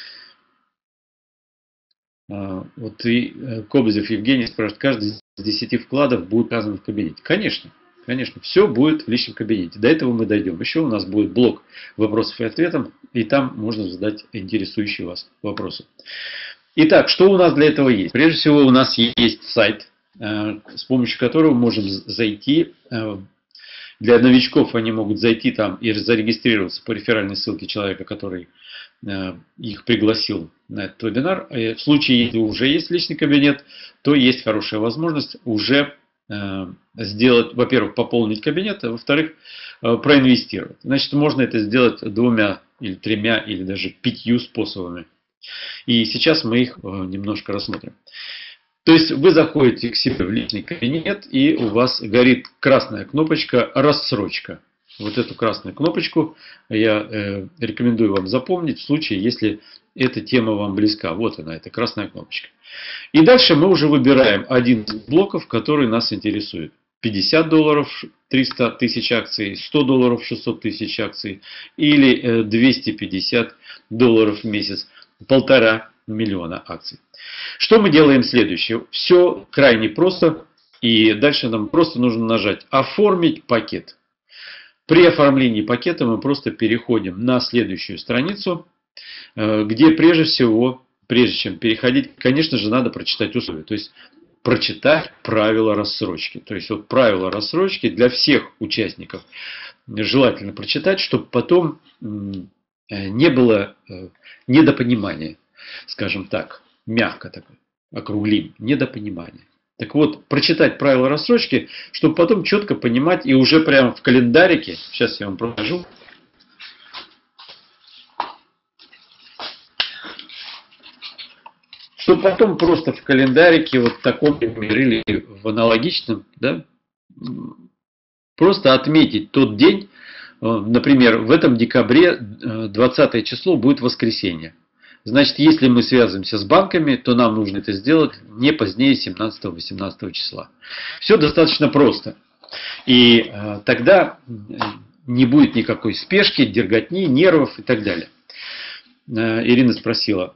Вот и Кобзев Евгений спрашивает, каждый из 10 вкладов будет указан в кабинете. Конечно, конечно, все будет в личном кабинете. До этого мы дойдем. Еще у нас будет блок вопросов и ответов, и там можно задать интересующие вас вопросы. Итак, что у нас для этого есть? Прежде всего, у нас есть сайт, с помощью которого мы можем зайти. Для новичков они могут зайти там и зарегистрироваться по реферальной ссылке человека, который их пригласил на этот вебинар. В случае, если уже есть личный кабинет, то есть хорошая возможность уже сделать, во-первых, пополнить кабинет, а во-вторых, проинвестировать. Значит, можно это сделать 2 или 3 или даже 5 способами. И сейчас мы их немножко рассмотрим. То есть вы заходите к себе в личный кабинет, и у вас горит красная кнопочка «Рассрочка». Вот эту красную кнопочку я рекомендую вам запомнить в случае, если эта тема вам близка. Вот она, эта красная кнопочка. И дальше мы уже выбираем один из блоков, который нас интересует. 50 долларов 300 тысяч акций, 100 долларов 600 тысяч акций или 250 долларов в месяц, 1,5 миллиона акций. Что мы делаем следующее? Все крайне просто. И дальше нам просто нужно нажать «Оформить пакет». При оформлении пакета мы просто переходим на следующую страницу, где прежде всего, прежде чем переходить, конечно же, надо прочитать условия. То есть прочитать правила рассрочки. То есть вот правила рассрочки для всех участников желательно прочитать, чтобы потом не было недопонимания, скажем так, мягко так округлим, недопонимания. Так вот, прочитать правила рассрочки, чтобы потом четко понимать и уже прямо в календарике, сейчас я вам покажу, чтобы потом просто в календарике, вот в таком, например, или в аналогичном, да, просто отметить тот день, например, в этом декабре 20 число будет воскресенье. Значит, если мы связываемся с банками, то нам нужно это сделать не позднее 17-18 числа. Все достаточно просто. И тогда не будет никакой спешки, дерготни, нервов и так далее. Ирина спросила,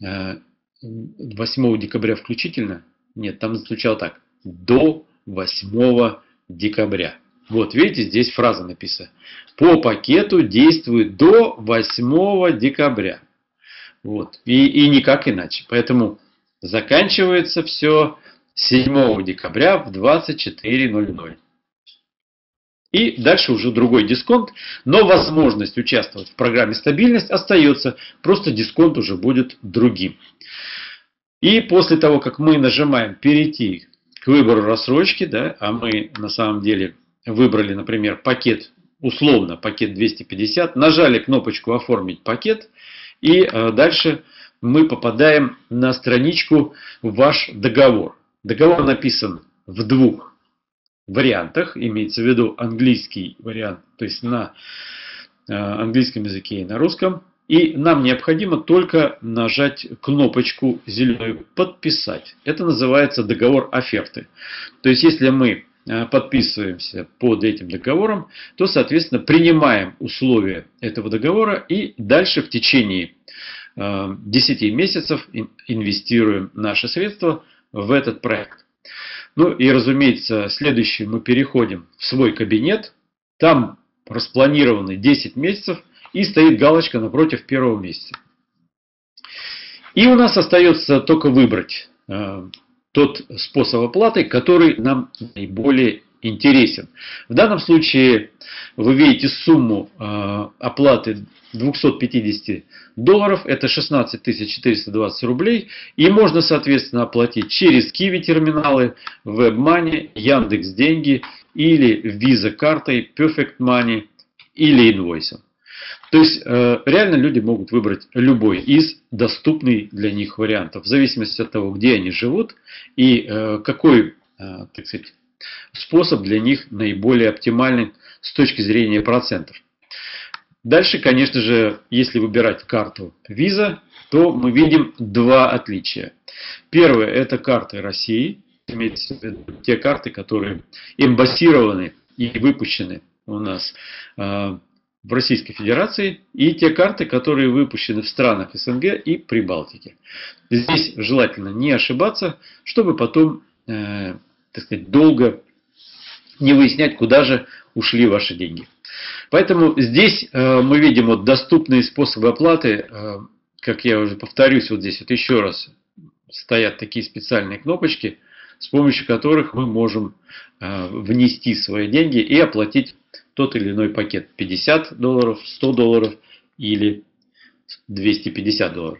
8 декабря включительно? Нет, там звучало так. До 8 декабря. Вот, видите, здесь фраза написана. По пакету действует до 8 декабря. Вот. И никак иначе. Поэтому заканчивается все 7 декабря в 24:00. И дальше уже другой дисконт, но возможность участвовать в программе «Стабильность» остается, просто дисконт уже будет другим. И после того, как мы нажимаем «Перейти к выбору рассрочки», да, а мы на самом деле выбрали, например, пакет, условно пакет 250, нажали кнопочку «Оформить пакет», и дальше мы попадаем на страничку «Ваш договор». Договор написан в двух вариантах, имеется в виду английский вариант, то есть на английском языке и на русском. И нам необходимо только нажать кнопочку зеленую «Подписать». Это называется договор оферты. То есть, если мы подписываемся под этим договором, то, соответственно, принимаем условия этого договора и дальше в течение 10 месяцев инвестируем наши средства в этот проект. Ну и, разумеется, следующее мы переходим в свой кабинет. Там распланированы 10 месяцев и стоит галочка напротив первого месяца. И у нас остается только выбрать тот способ оплаты, который нам наиболее интересен. В данном случае вы видите сумму оплаты $250, это 16 420 рублей, и можно, соответственно, оплатить через Kiwi терминалы, WebMoney, Яндекс.Деньги или Visa картой, Perfect Money или инвойсом. То есть реально люди могут выбрать любой из доступных для них вариантов, в зависимости от того, где они живут и какой, так сказать, способ для них наиболее оптимальный с точки зрения процентов. Дальше, конечно же, если выбирать карту Visa, то мы видим два отличия. Первое – это карты России, имеется в виду те карты, которые эмбассированы и выпущены у нас в Российской Федерации, и те карты, которые выпущены в странах СНГ и Прибалтике. Здесь желательно не ошибаться, чтобы потом, так сказать, долго не выяснять, куда же ушли ваши деньги. Поэтому здесь мы видим вот доступные способы оплаты. Как я уже повторюсь, вот здесь вот еще раз стоят такие специальные кнопочки, с помощью которых мы можем внести свои деньги и оплатить тот или иной пакет. $50, $100 или $250.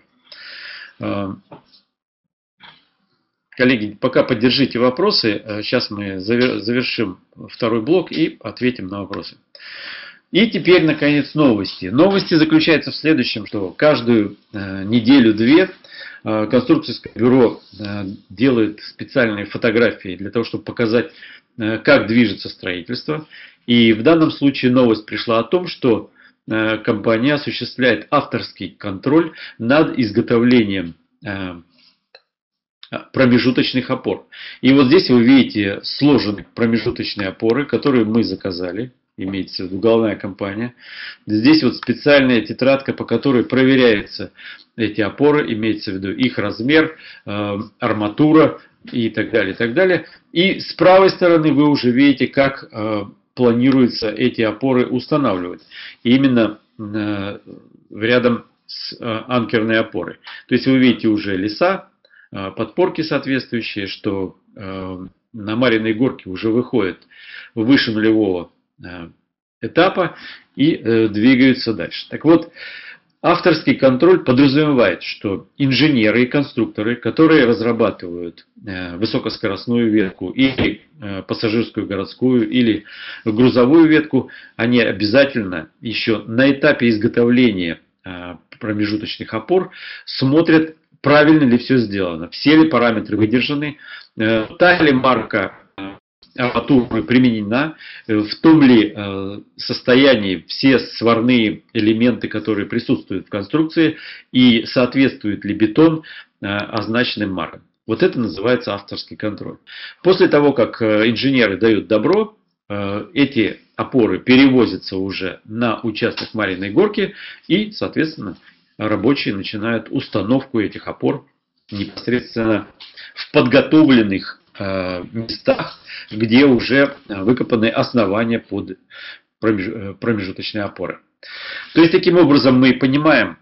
Коллеги, пока поддержите вопросы. Сейчас мы завершим второй блок и ответим на вопросы. И теперь, наконец, новости. Новости заключаются в следующем, что каждую неделю-две конструкторское бюро делает специальные фотографии для того, чтобы показать, как движется строительство. И в данном случае новость пришла о том, что компания осуществляет авторский контроль над изготовлением промежуточных опор. И вот здесь вы видите сложенные промежуточные опоры, которые мы заказали. Имеется в виду головная компания. Здесь вот специальная тетрадка, по которой проверяются эти опоры, имеется в виду их размер, арматура и так далее, и так далее. И с правой стороны вы уже видите, как планируется эти опоры устанавливать. И именно рядом с анкерной опорой. То есть вы видите уже леса, подпорки соответствующие, что на Марьиной горке уже выходят выше нулевого этапа и двигаются дальше. Так вот, авторский контроль подразумевает, что инженеры и конструкторы, которые разрабатывают высокоскоростную ветку или пассажирскую городскую или грузовую ветку, они обязательно еще на этапе изготовления промежуточных опор смотрят, правильно ли все сделано, все ли параметры выдержаны, та ли марка арматуры применена, в том ли состоянии все сварные элементы, которые присутствуют в конструкции, и соответствует ли бетон означенным маркам. Вот это называется авторский контроль. После того, как инженеры дают добро, эти опоры перевозятся уже на участок Марьиной горки, и, соответственно, рабочие начинают установку этих опор непосредственно в подготовленных местах, где уже выкопаны основания под промежуточные опоры. То есть, таким образом, мы понимаем,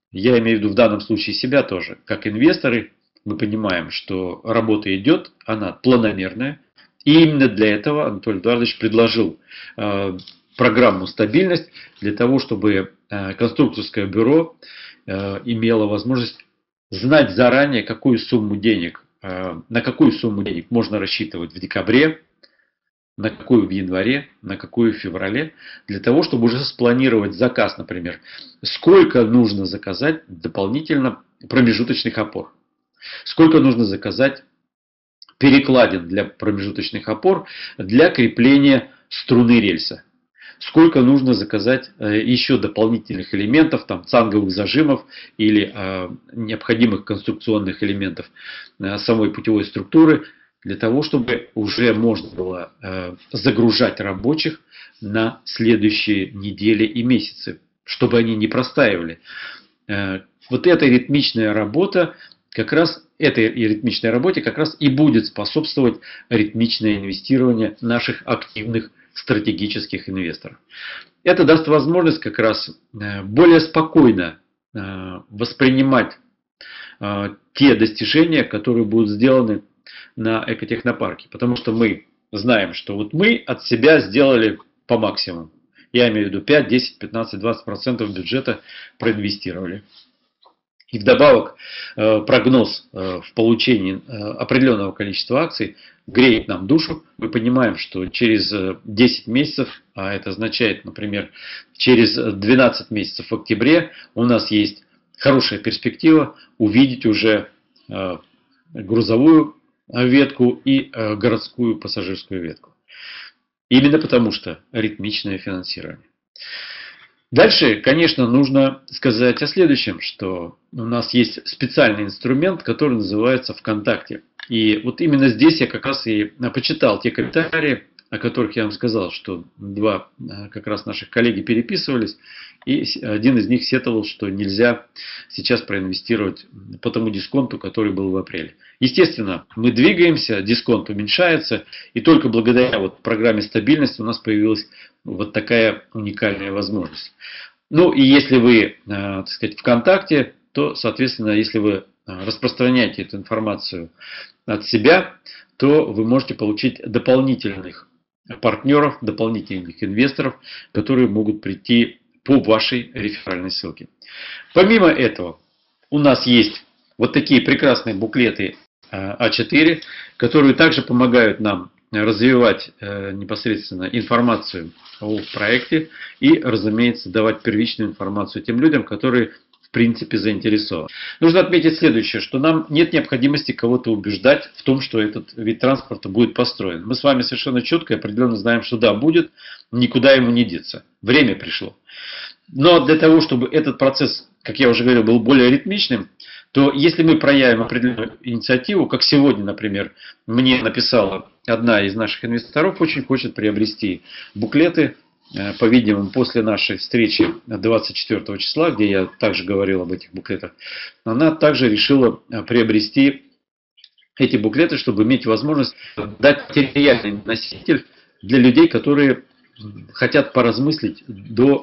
я имею в виду в данном случае себя тоже, как инвесторы, мы понимаем, что работа идет, она планомерная. И именно для этого Анатолий Эдуардович предложил программу «Стабильность» для того, чтобы конструкторское бюро имело возможность знать заранее, какую сумму денег, на какую сумму денег можно рассчитывать в декабре, на какую в январе, на какую в феврале, для того, чтобы уже спланировать заказ, например, сколько нужно заказать дополнительно промежуточных опор, сколько нужно заказать перекладин для промежуточных опор для крепления струны рельса. Сколько нужно заказать еще дополнительных элементов, там, цанговых зажимов или необходимых конструкционных элементов самой путевой структуры, для того, чтобы уже можно было загружать рабочих на следующие недели и месяцы, чтобы они не простаивали. Вот эта ритмичная работа, как раз этой ритмичной работе как раз и будет способствовать ритмичное инвестирование наших активных стратегических инвесторов. Это даст возможность как раз более спокойно воспринимать те достижения, которые будут сделаны на экотехнопарке. Потому что мы знаем, что вот мы от себя сделали по максимуму. Я имею в виду 5, 10, 15, 20% бюджета проинвестировали. И вдобавок прогноз в получении определенного количества акций греет нам душу. Мы понимаем, что через 10 месяцев, а это означает, например, через 12 месяцев в октябре, у нас есть хорошая перспектива увидеть уже грузовую ветку и городскую пассажирскую ветку. Именно потому что ритмичное финансирование. Дальше, конечно, нужно сказать о следующем, что у нас есть специальный инструмент, который называется ВКонтакте. И вот именно здесь я как раз и почитал те комментарии, о которых я вам сказал, что два как раз наших коллеги переписывались, и один из них сетовал, что нельзя сейчас проинвестировать по тому дисконту, который был в апреле. Естественно, мы двигаемся, дисконт уменьшается, и только благодаря вот программе «Стабильность» у нас появилась вот такая уникальная возможность. Ну и если вы, так сказать, ВКонтакте, то, соответственно, если вы распространяете эту информацию от себя, то вы можете получить дополнительных партнеров, дополнительных инвесторов, которые могут прийти по вашей реферальной ссылке. Помимо этого, у нас есть вот такие прекрасные буклеты А4, которые также помогают нам развивать непосредственно информацию о проекте и, разумеется, давать первичную информацию тем людям, которые в принципе заинтересованы. Нужно отметить следующее, что нам нет необходимости кого-то убеждать в том, что этот вид транспорта будет построен. Мы с вами совершенно четко и определенно знаем, что да, будет, никуда ему не деться. Время пришло. Но для того, чтобы этот процесс, как я уже говорил, был более ритмичным, то если мы проявим определенную инициативу, как сегодня, например, мне написала одна из наших инвесторов, очень хочет приобрести буклеты, по-видимому, после нашей встречи 24 числа, где я также говорил об этих буклетах, она также решила приобрести эти буклеты, чтобы иметь возможность дать материальный носитель для людей, которые хотят поразмыслить до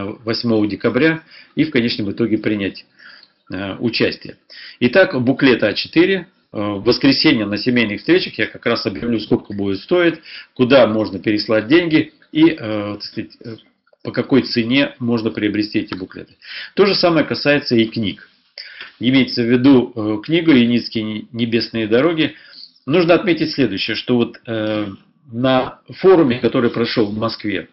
8 декабря и в конечном итоге принять участие. Итак, буклеты А4. В воскресенье на семейных встречах я как раз объявлю, сколько будет стоить, куда можно переслать деньги и, так сказать, по какой цене можно приобрести эти буклеты. То же самое касается и книг. Имеется в виду книгу «Яницкие небесные дороги». Нужно отметить следующее, что вот на форуме, который прошел в Москве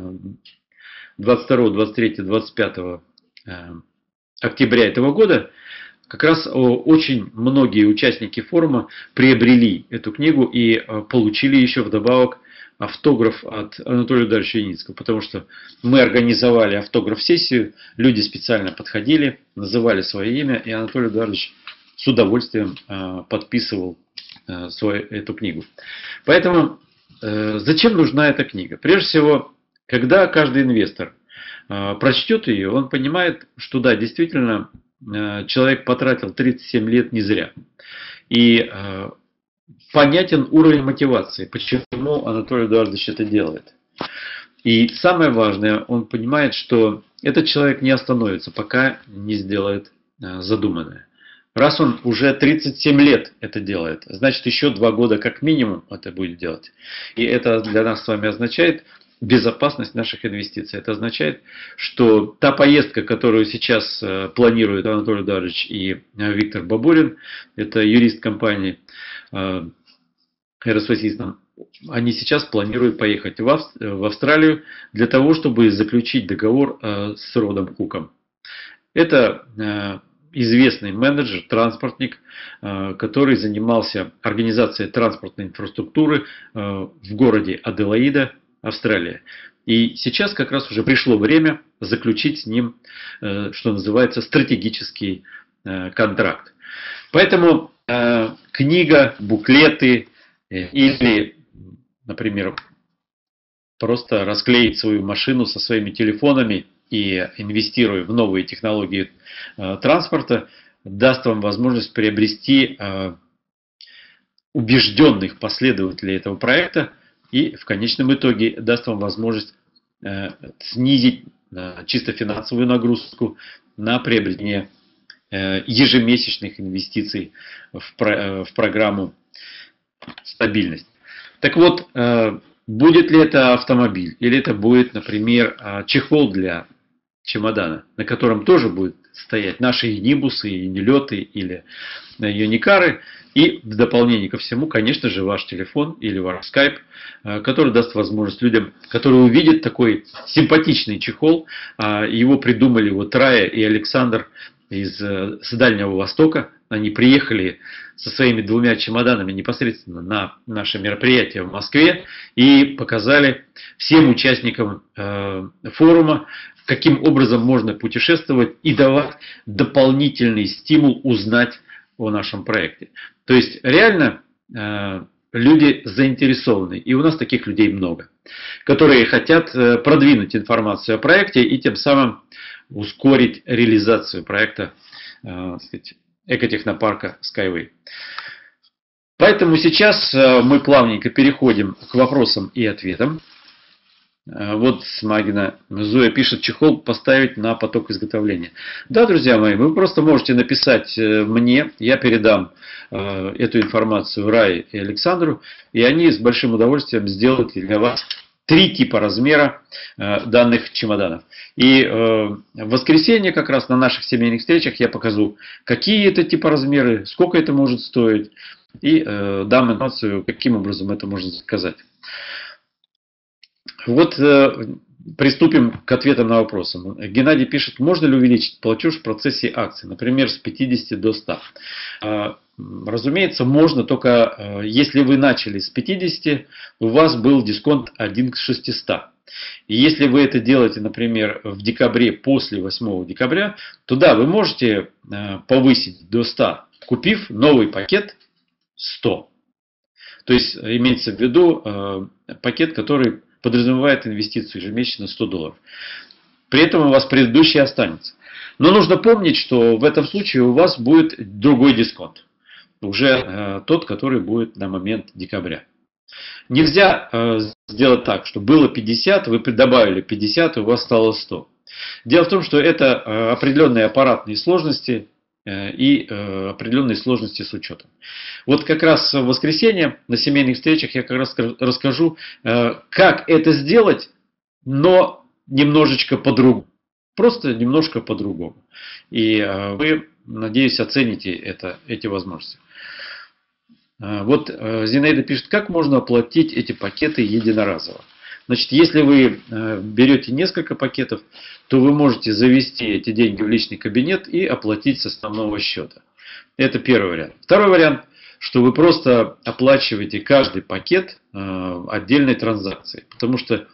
22, 23, 25 октября этого года, как раз очень многие участники форума приобрели эту книгу и получили еще вдобавок автограф от Анатолия Эдуардовича Яницкого, потому что мы организовали автограф-сессию, люди специально подходили, называли свое имя, и Анатолий Эдуардович с удовольствием подписывал эту книгу. Поэтому зачем нужна эта книга? Прежде всего, когда каждый инвестор прочтет ее, он понимает, что да, действительно, человек потратил 37 лет не зря. И понятен уровень мотивации, почему Анатолий Эдуардович это делает. И самое важное, он понимает, что этот человек не остановится, пока не сделает задуманное. Раз он уже 37 лет это делает, значит еще 2 года как минимум это будет делать. И это для нас с вами означает безопасность наших инвестиций. Это означает, что та поездка, которую сейчас планируют Анатолий Эдуардович и Виктор Бабурин, это юрист компании Aerospace, они сейчас планируют поехать в Австралию для того, чтобы заключить договор с Родом Куком. Это известный менеджер, транспортник, который занимался организацией транспортной инфраструктуры в городе Аделаида, Австралия. И сейчас как раз уже пришло время заключить с ним, что называется, стратегический контракт. Поэтому книга, буклеты или, например, просто расклеить свою машину со своими телефонами и инвестируя в новые технологии транспорта, даст вам возможность приобрести убежденных последователей этого проекта и в конечном итоге даст вам возможность снизить чисто финансовую нагрузку на приобретение ежемесячных инвестиций в программу стабильность. Так вот, будет ли это автомобиль или это будет, например, чехол для чемодана, на котором тоже будет стоять наши юнибусы, юнилеты или юникары. И в дополнение ко всему, конечно же, ваш телефон или ваш скайп, который даст возможность людям, которые увидят такой симпатичный чехол. Его придумали вот Рая и Александр с Дальнего Востока. Они приехали со своими 2 чемоданами непосредственно на наше мероприятие в Москве и показали всем участникам форума, каким образом можно путешествовать и давать дополнительный стимул узнать о нашем проекте. То есть реально люди заинтересованы, и у нас таких людей много, которые хотят продвинуть информацию о проекте и тем самым ускорить реализацию проекта экотехнопарка Skyway. Поэтому сейчас мы плавненько переходим к вопросам и ответам. Вот Смагина Зоя пишет: чехол поставить на поток изготовления. Да, друзья мои, вы просто можете написать мне, я передам эту информацию Рае и Александру, и они с большим удовольствием сделают для вас 3 типа размера данных чемоданов. И в воскресенье как раз на наших семейных встречах я покажу, какие это типа размеры, сколько это может стоить, и дам информацию, каким образом это можно заказать. Вот приступим к ответам на вопросы. Геннадий пишет: можно ли увеличить платеж в процессе акций, например, с 50 до 100? Разумеется, можно, только если вы начали с 50, у вас был дисконт 1 к 600. И если вы это делаете, например, в декабре, после 8 декабря, то да, вы можете повысить до 100, купив новый пакет 100. То есть имеется в виду пакет, который подразумевает инвестицию ежемесячно $100. При этом у вас предыдущий останется. Но нужно помнить, что в этом случае у вас будет другой дисконт. Уже тот, который будет на момент декабря. Нельзя сделать так, что было 50, вы добавили 50, и у вас стало 100. Дело в том, что это определенные аппаратные сложности и определенные сложности с учетом. Вот как раз в воскресенье на семейных встречах я как раз расскажу, как это сделать, но немножечко по-другому. Просто немножко по-другому. И вы, надеюсь, оцените эти возможности. Вот Зинаида пишет: как можно оплатить эти пакеты единоразово? Значит, если вы берете несколько пакетов, то вы можете завести эти деньги в личный кабинет и оплатить с основного счета. Это первый вариант. Второй вариант, что вы просто оплачиваете каждый пакет отдельной транзакцией. Потому что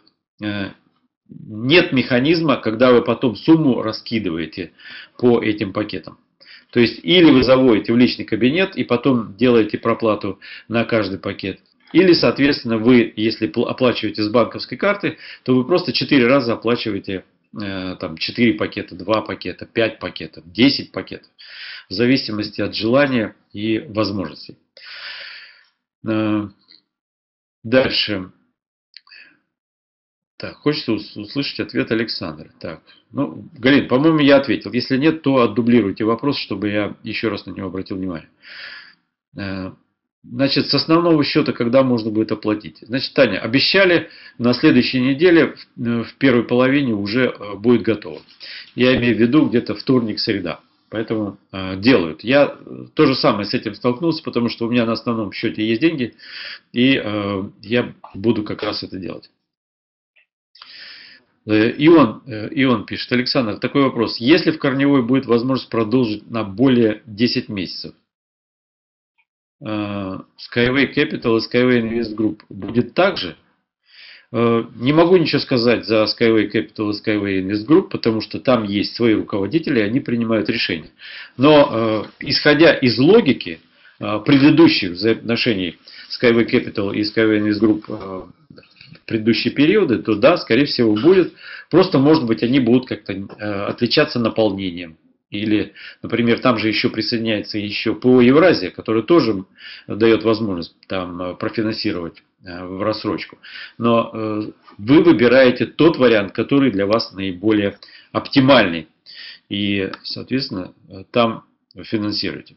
нет механизма, когда вы потом сумму раскидываете по этим пакетам. То есть, или вы заводите в личный кабинет и потом делаете проплату на каждый пакет. Или, соответственно, вы, если оплачиваете с банковской карты, то вы просто 4 раза оплачиваете там, 4 пакета, 2 пакета, 5 пакетов, 10 пакетов. В зависимости от желания и возможностей. Дальше. Так, хочется услышать ответ Александра. Так, ну, Галин, по-моему, я ответил. Если нет, то отдублируйте вопрос, чтобы я еще раз на него обратил внимание. Значит, с основного счета когда можно будет оплатить? Значит, Таня, обещали на следующей неделе, в первой половине уже будет готово. Я имею в виду где-то вторник, среда. Поэтому делают. Я то же самое с этим столкнулся, потому что у меня на основном счете есть деньги, и я буду как раз это делать. И он пишет: Александр, такой вопрос. Если в Корневой будет возможность продолжить на более 10 месяцев, Skyway Capital и Skyway Invest Group будет так же? Не могу ничего сказать за Skyway Capital и Skyway Invest Group, потому что там есть свои руководители, и они принимают решения. Но исходя из логики предыдущих взаимоотношений Skyway Capital и Skyway Invest Group предыдущие периоды, то да, скорее всего будет. Просто, может быть, они будут как-то отличаться наполнением. Или, например, там же еще присоединяется еще ПО Евразия, который тоже дает возможность там профинансировать в рассрочку. Но вы выбираете тот вариант, который для вас наиболее оптимальный. И, соответственно, там финансируете.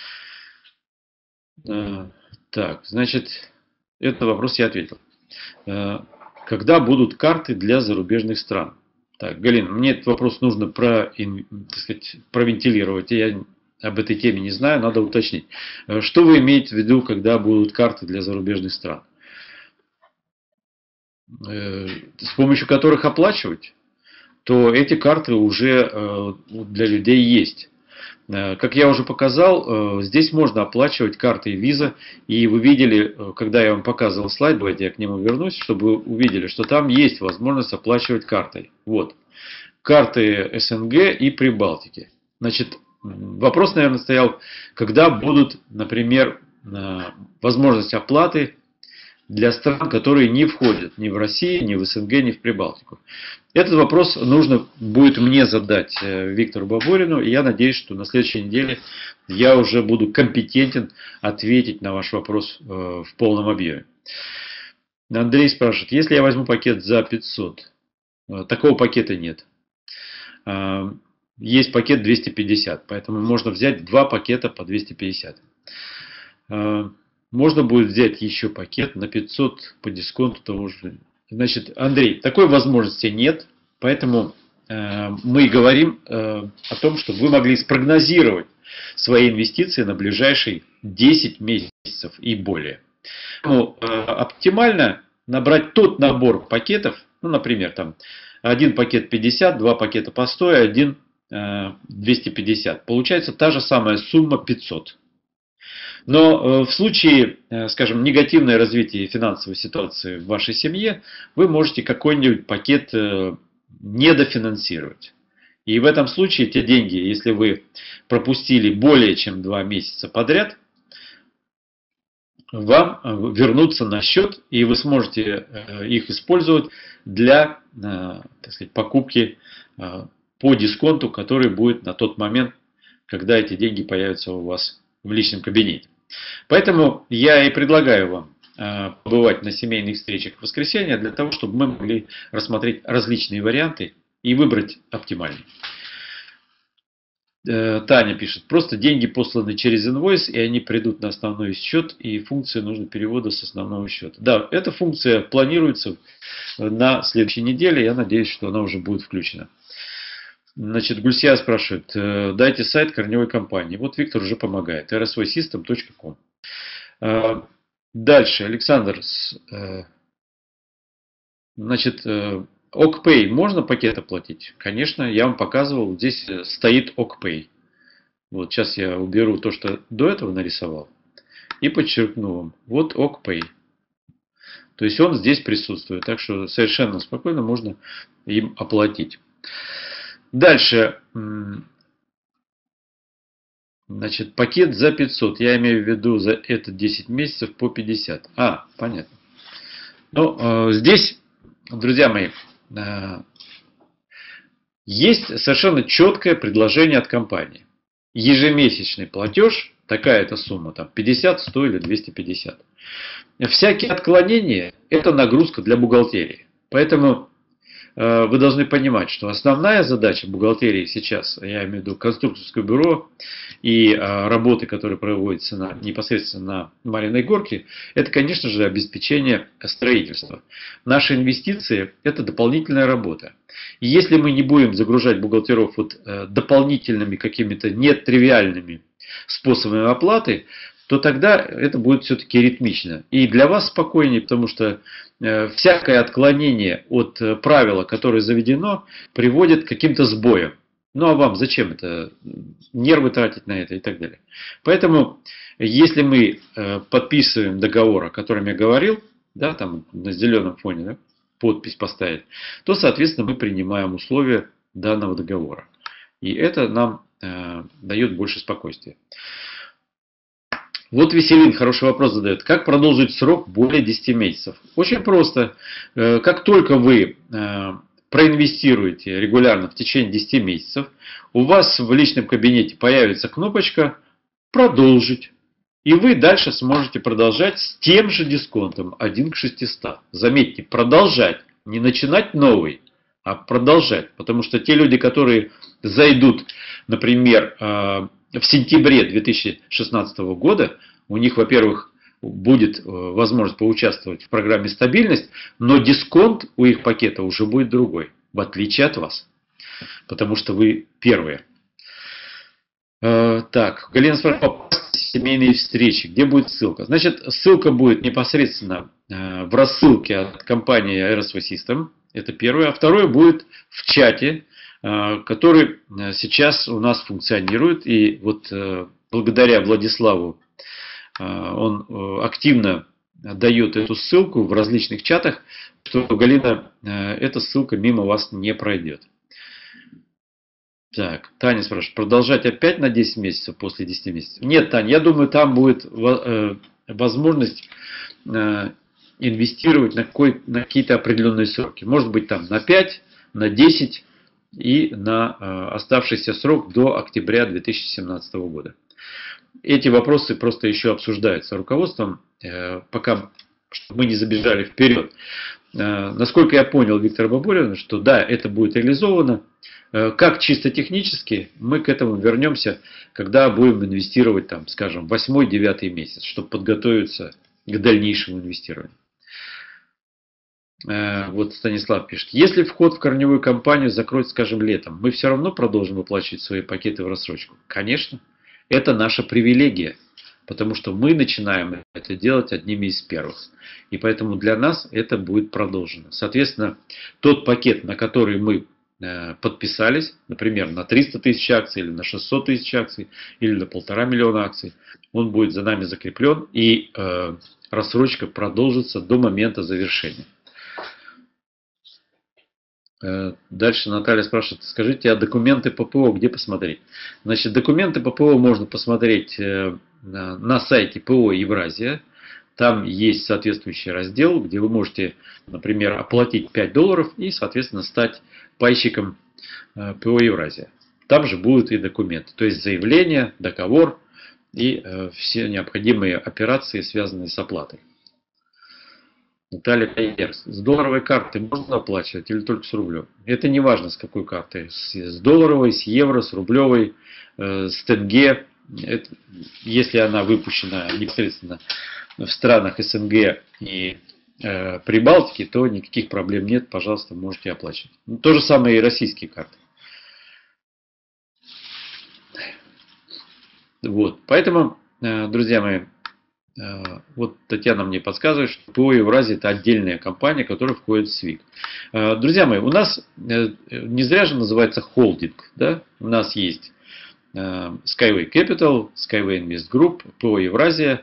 Так, значит, этот вопрос я ответил. Когда будут карты для зарубежных стран? Так, Галина, мне этот вопрос нужно провентилировать. Я об этой теме не знаю, надо уточнить. Что вы имеете в виду, когда будут карты для зарубежных стран? С помощью которых оплачивать? То эти карты уже для людей есть. Как я уже показал, здесь можно оплачивать картой Visa. И вы видели, когда я вам показывал слайд, давайте я к нему вернусь, чтобы вы увидели, что там есть возможность оплачивать картой. Вот. Карты СНГ и Прибалтики. Значит, вопрос, наверное, стоял, когда будут, например, возможность оплаты для стран, которые не входят ни в Россию, ни в СНГ, ни в Прибалтику. Этот вопрос нужно будет мне задать Виктору Бабурину, и я надеюсь, что на следующей неделе я уже буду компетентен ответить на ваш вопрос в полном объеме. Андрей спрашивает: если я возьму пакет за 500, такого пакета нет. Есть пакет 250, поэтому можно взять два пакета по 250. Можно будет взять еще пакет на 500 по дисконту того же. Значит, Андрей, такой возможности нет, поэтому мы говорим о том, чтобы вы могли спрогнозировать свои инвестиции на ближайшие 10 месяцев и более. Поэтому оптимально набрать тот набор пакетов, ну, например, там один пакет 50, два пакета по 100 и один 250. Получается та же самая сумма 500. Но в случае, скажем, негативное развитие финансовой ситуации в вашей семье, вы можете какой-нибудь пакет недофинансировать. И в этом случае те деньги, если вы пропустили более чем 2 месяца подряд, вам вернутся на счет, и вы сможете их использовать для, так сказать, покупки по дисконту, который будет на тот момент, когда эти деньги появятся у вас в личном кабинете. Поэтому я и предлагаю вам побывать на семейных встречах в воскресенье для того, чтобы мы могли рассмотреть различные варианты и выбрать оптимальный. Таня пишет: просто деньги посланы через инвойс, и они придут на основной счет, и функция нужно перевода с основного счета. Да, эта функция планируется на следующей неделе, я надеюсь, что она уже будет включена. Значит, Гульсия спрашивает: дайте сайт корневой компании. Вот Виктор уже помогает. rsystem.com. Дальше, Александр. Значит, OkPay можно пакет оплатить? Конечно, я вам показывал. Здесь стоит OkPay. Вот сейчас я уберу то, что до этого нарисовал, и подчеркну вам. Вот OkPay. То есть он здесь присутствует. Так что совершенно спокойно можно им оплатить. Дальше, значит, пакет за 500, я имею в виду за это 10 месяцев по 50. Понятно. Ну, здесь, друзья мои, есть совершенно четкое предложение от компании. Ежемесячный платеж, такая-то сумма, там 50, 100 или 250. Всякие отклонения – это нагрузка для бухгалтерии. Поэтому вы должны понимать, что основная задача бухгалтерии сейчас, я имею в виду конструкторское бюро и работы, которые проводятся непосредственно на Марьиной горке, это, конечно же, обеспечение строительства. Наши инвестиции – это дополнительная работа. И если мы не будем загружать бухгалтеров дополнительными какими-то нетривиальными способами оплаты, то тогда это будет все-таки ритмично. И для вас спокойнее, потому что всякое отклонение от правила, которое заведено, приводит к каким-то сбоям. Ну а вам зачем это? Нервы тратить на это и так далее. Поэтому, если мы подписываем договор, о котором я говорил, да, там на зеленом фоне, да, подпись поставить, то, соответственно, мы принимаем условия данного договора. И это нам дает больше спокойствия. Вот Веселин хороший вопрос задает. Как продолжить срок более 10 месяцев? Очень просто. Как только вы проинвестируете регулярно в течение 10 месяцев, у вас в личном кабинете появится кнопочка «Продолжить». И вы дальше сможете продолжать с тем же дисконтом 1 к 600. Заметьте, продолжать. Не начинать новый, а продолжать. Потому что те люди, которые зайдут, например, в сентябре 2016 года, у них, во-первых, будет возможность поучаствовать в программе «Стабильность», но дисконт у их пакета уже будет другой, в отличие от вас. Потому что вы первые. Так, Галина спрашивает, семейные встречи, где будет ссылка? Значит, ссылка будет непосредственно в рассылке от компании Aerospace System. Это первое. А второе будет в чате, который сейчас у нас функционирует. И вот благодаря Владиславу он активно дает эту ссылку в различных чатах, что, Галина, эта ссылка мимо вас не пройдет. Так, Таня спрашивает, продолжать опять на 10 месяцев после 10 месяцев? Нет, Таня, я думаю, там будет возможность инвестировать на какие-то определенные сроки. Может быть, там на 5, на 10 и на оставшийся срок до октября 2017 года. Эти вопросы просто еще обсуждаются руководством, пока мы не забежали вперед. Насколько я понял Виктора Бабурина, что да, это будет реализовано. Как чисто технически, мы к этому вернемся, когда будем инвестировать, там, скажем, 8-9 месяц, чтобы подготовиться к дальнейшему инвестированию. Вот Станислав пишет, если вход в корневую компанию закроют, скажем, летом, мы все равно продолжим выплачивать свои пакеты в рассрочку? Конечно, это наша привилегия, потому что мы начинаем это делать одними из первых. И поэтому для нас это будет продолжено. Соответственно, тот пакет, на который мы подписались, например, на 300 тысяч акций, или на 600 тысяч акций, или на 1,5 миллиона акций, он будет за нами закреплен, и рассрочка продолжится до момента завершения. Дальше Наталья спрашивает, скажите, а документы ППО где посмотреть? Значит, документы ППО можно посмотреть на сайте ПО Евразия. Там есть соответствующий раздел, где вы можете, например, оплатить $5 и, соответственно, стать пайщиком ПО Евразия. Там же будут и документы, то есть заявление, договор и все необходимые операции, связанные с оплатой. Наталья Кайер, с долларовой карты можно оплачивать или только с рублем? Это не важно с какой карты. С долларовой, с евро, с рублевой, с тенге. Если она выпущена непосредственно в странах СНГ и Прибалтики, то никаких проблем нет. Пожалуйста, можете оплачивать. То же самое и российские карты. Вот. Поэтому, друзья мои, вот Татьяна мне подсказывает, что ПО Евразия это отдельная компания, которая входит в СВИК. Друзья мои, у нас не зря же называется холдинг. Да? У нас есть Skyway Capital, Skyway Invest Group, ПО Евразия.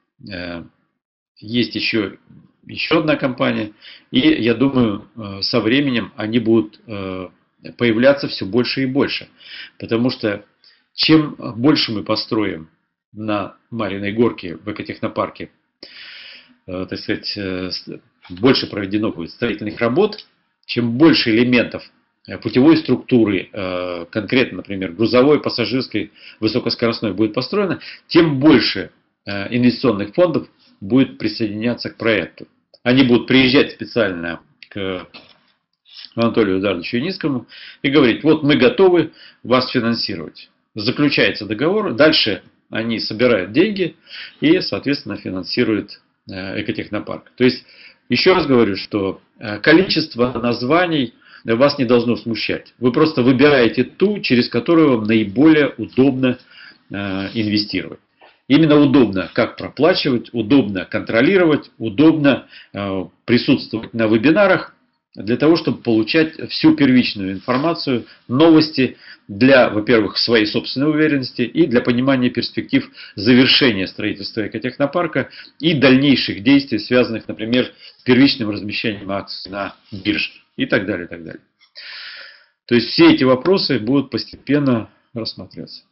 Есть еще одна компания. И я думаю, со временем они будут появляться все больше и больше. Потому что чем больше мы построим на Марьиной горке в экотехнопарке, так сказать, больше проведено будет строительных работ, чем больше элементов путевой структуры, конкретно, например, грузовой, пассажирской, высокоскоростной будет построено, тем больше инвестиционных фондов будет присоединяться к проекту. Они будут приезжать специально к Анатолию Эдуардовичу Яницкому и говорить: вот мы готовы вас финансировать. Заключается договор, дальше они собирают деньги и, соответственно, финансируют экотехнопарк. То есть, еще раз говорю, что количество названий вас не должно смущать. Вы просто выбираете ту, через которую вам наиболее удобно инвестировать. Именно удобно как проплачивать, удобно контролировать, удобно присутствовать на вебинарах, для того, чтобы получать всю первичную информацию, новости для, во-первых, своей собственной уверенности и для понимания перспектив завершения строительства экотехнопарка и дальнейших действий, связанных, например, с первичным размещением акций на бирже и так далее, и так далее. То есть все эти вопросы будут постепенно рассматриваться.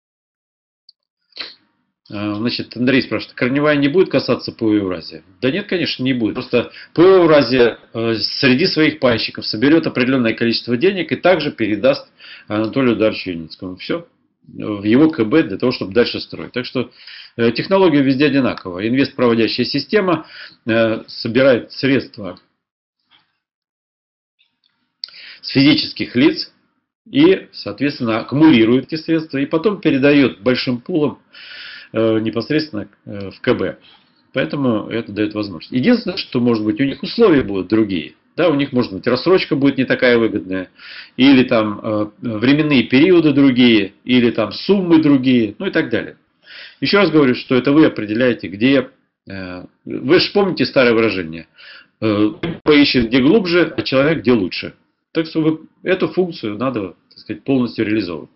Значит, Андрей спрашивает: корневая не будет касаться ПО Евразия? Да нет, конечно, не будет. Просто ПО Евразия среди своих пайщиков соберет определенное количество денег и также передаст Анатолию Эдуардовичу Яницкому. Все. В его КБ для того, чтобы дальше строить. Так что технология везде одинаковая. Инвестпроводящая система собирает средства с физических лиц и, соответственно, аккумулирует эти средства и потом передает большим пулом непосредственно в КБ. Поэтому это дает возможность. Единственное, что, может быть, у них условия будут другие. Да, у них, может быть, рассрочка будет не такая выгодная, или там временные периоды другие, или там суммы другие, ну и так далее. Еще раз говорю, что это вы определяете, где... Вы же помните старое выражение: поищет где глубже, а человек где лучше. Так что эту функцию надо, так сказать, полностью реализовывать.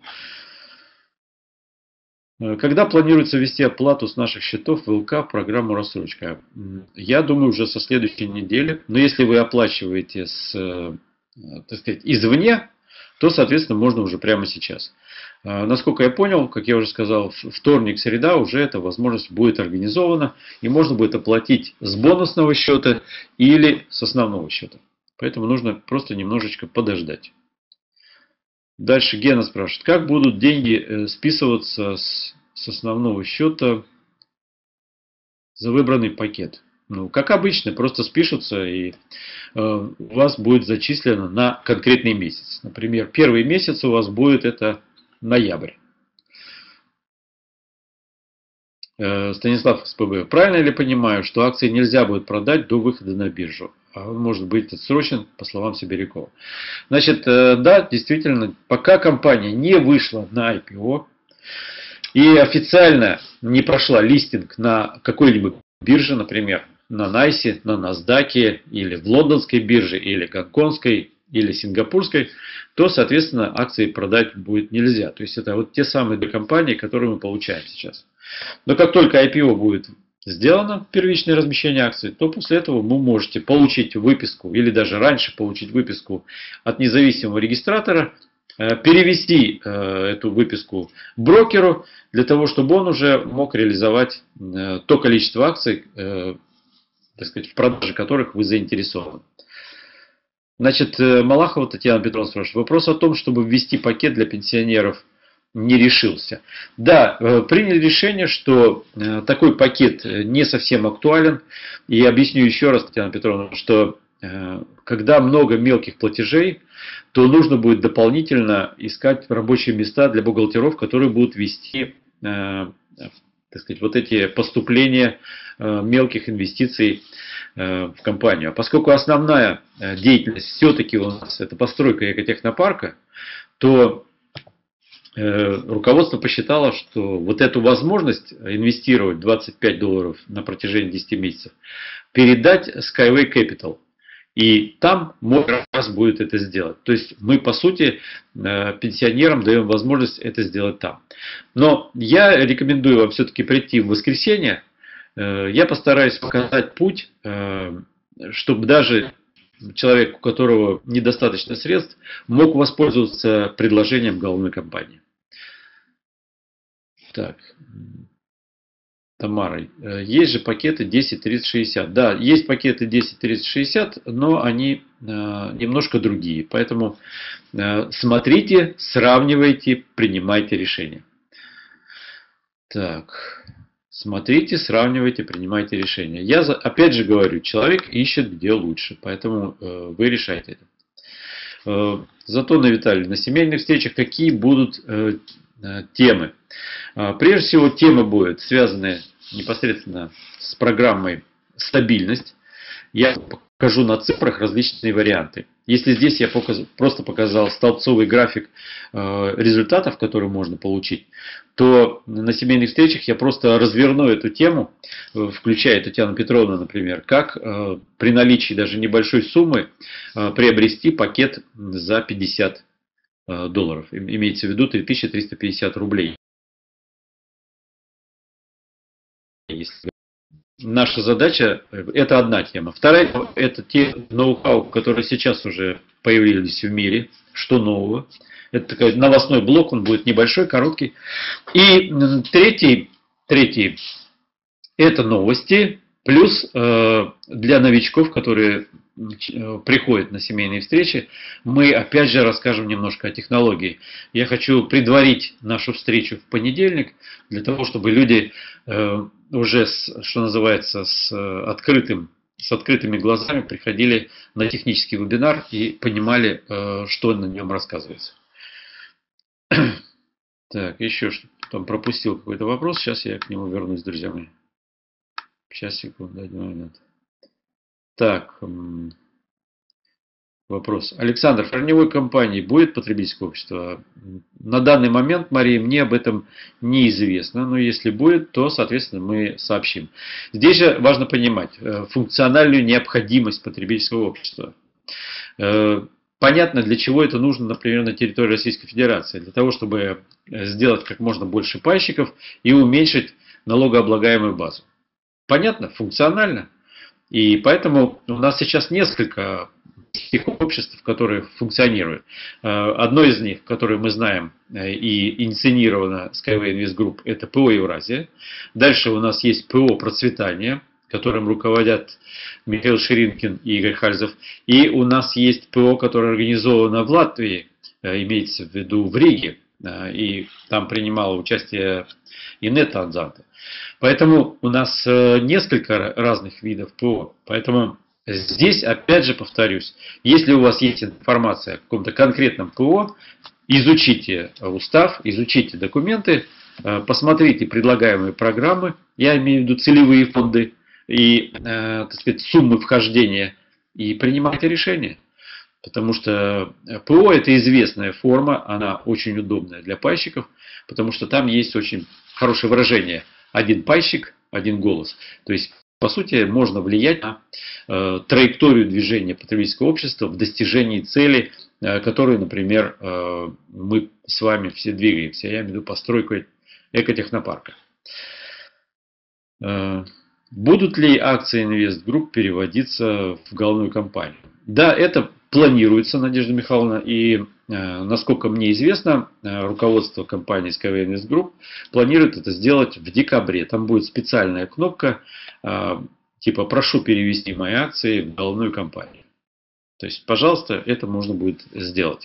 Когда планируется ввести оплату с наших счетов в ВЛК в программу рассрочка? Я думаю, уже со следующей недели. Но если вы оплачиваете так сказать, извне, то, соответственно, можно уже прямо сейчас. Насколько я понял, как я уже сказал, вторник, среда уже эта возможность будет организована. И можно будет оплатить с бонусного счета или с основного счета. Поэтому нужно просто немножечко подождать. Дальше Гена спрашивает: как будут деньги списываться с основного счета за выбранный пакет? Ну, как обычно, просто спишутся, и у вас будет зачислено на конкретный месяц. Например, первый месяц у вас будет это ноябрь. Станислав СПБ: правильно ли понимаю, что акции нельзя будет продать до выхода на биржу? А он может быть отсрочен, по словам Сибирякова. Значит, да, действительно, пока компания не вышла на IPO и официально не прошла листинг на какой-либо бирже, например, на NYSE, на NASDAQ, или в лондонской бирже, или гонконгской, или сингапурской, то, соответственно, акции продать будет нельзя. То есть это вот те самые две компании, которые мы получаем сейчас. Но как только IPO будет сделано, первичное размещение акций, то после этого вы можете получить выписку, или даже раньше получить выписку от независимого регистратора, перевести эту выписку брокеру, для того, чтобы он уже мог реализовать то количество акций, так сказать, в продаже которых вы заинтересованы. Значит, Малахова Татьяна Петровна спрашивает: вопрос о том, чтобы ввести пакет для пенсионеров, не решился. Да, приняли решение, что такой пакет не совсем актуален. И объясню еще раз, Татьяна Петровна, что когда много мелких платежей, то нужно будет дополнительно искать рабочие места для бухгалтеров, которые будут вести, так сказать, вот эти поступления мелких инвестиций в компанию. А поскольку основная деятельность все-таки у нас это постройка экотехнопарка, то руководство посчитало, что вот эту возможность инвестировать $25 на протяжении 10 месяцев передать Skyway Capital. И там можно раз будет это сделать. То есть мы, по сути, пенсионерам даем возможность это сделать там. Но я рекомендую вам все-таки прийти в воскресенье. Я постараюсь показать путь, чтобы даже человек, у которого недостаточно средств, мог воспользоваться предложением головной компании. Так, Тамара, есть же пакеты 10, 30, 60. Да, есть пакеты 10, 30, 60, но они немножко другие. Поэтому смотрите, сравнивайте, принимайте решения. Так, Смотрите, сравнивайте, принимайте решения. Я опять же говорю, человек ищет где лучше, поэтому вы решайте это. Зато, Виталий, на семейных встречах какие будут темы? Прежде всего, тема будет связанная непосредственно с программой «Стабильность». Я покажу на цифрах различные варианты. Если здесь я просто показал столбцовый график результатов, которые можно получить, то на семейных встречах я просто разверну эту тему, включая Татьяну Петровну, например, как при наличии даже небольшой суммы приобрести пакет за $50. Имеется в виду 3350 рублей. Наша задача – это одна тема. Вторая – это те ноу-хау, которые сейчас уже появились в мире. Что нового? Это такой новостной блок, он будет небольшой, короткий. И третий – это новости, плюс для новичков, которые приходят на семейные встречи, мы опять же расскажем немножко о технологии. Я хочу предварить нашу встречу в понедельник, для того, чтобы люди уже, что называется, с открытыми глазами приходили на технический вебинар и понимали, что на нем рассказывается. Так, еще что там пропустил какой-то вопрос, сейчас я к нему вернусь, друзья мои. Сейчас, секунду, один момент. Так, вопрос. Александр, в корневой компании будет потребительское общество? На данный момент, Мария, мне об этом неизвестно, но если будет, то, соответственно, мы сообщим. Здесь же важно понимать функциональную необходимость потребительского общества. Понятно, для чего это нужно, например, на территории Российской Федерации. Для того, чтобы сделать как можно больше пайщиков и уменьшить налогооблагаемую базу. Понятно? Функционально? И поэтому у нас сейчас несколько таких обществ, которые функционируют. Одно из них, которое мы знаем и инициировано Skyway Invest Group, это ПО Евразия. Дальше у нас есть ПО Процветание, которым руководят Михаил Ширинкин и Игорь Хальзов. И у нас есть ПО, которое организовано в Латвии, имеется в виду в Риге. И там принимала участие Инетта Анзанте. Поэтому у нас несколько разных видов ПО. Поэтому здесь, опять же, повторюсь, если у вас есть информация о каком-то конкретном ПО, изучите устав, изучите документы, посмотрите предлагаемые программы, я имею в виду целевые фонды и, так сказать, суммы вхождения, и принимайте решение. Потому что ПО – это известная форма, она очень удобная для пайщиков, потому что там есть очень хорошее выражение «один пайщик, один голос». То есть, по сути, можно влиять на траекторию движения потребительского общества в достижении цели, которую, например, мы с вами все двигаемся. Я имею в виду постройку экотехнопарка. Будут ли акции Invest Group переводиться в головную компанию? Да, это планируется, Надежда Михайловна, и, насколько мне известно, руководство компании Skyway Invest Group планирует это сделать в декабре. Там будет специальная кнопка, типа «Прошу перевести мои акции в головную компанию». То есть, пожалуйста, это можно будет сделать.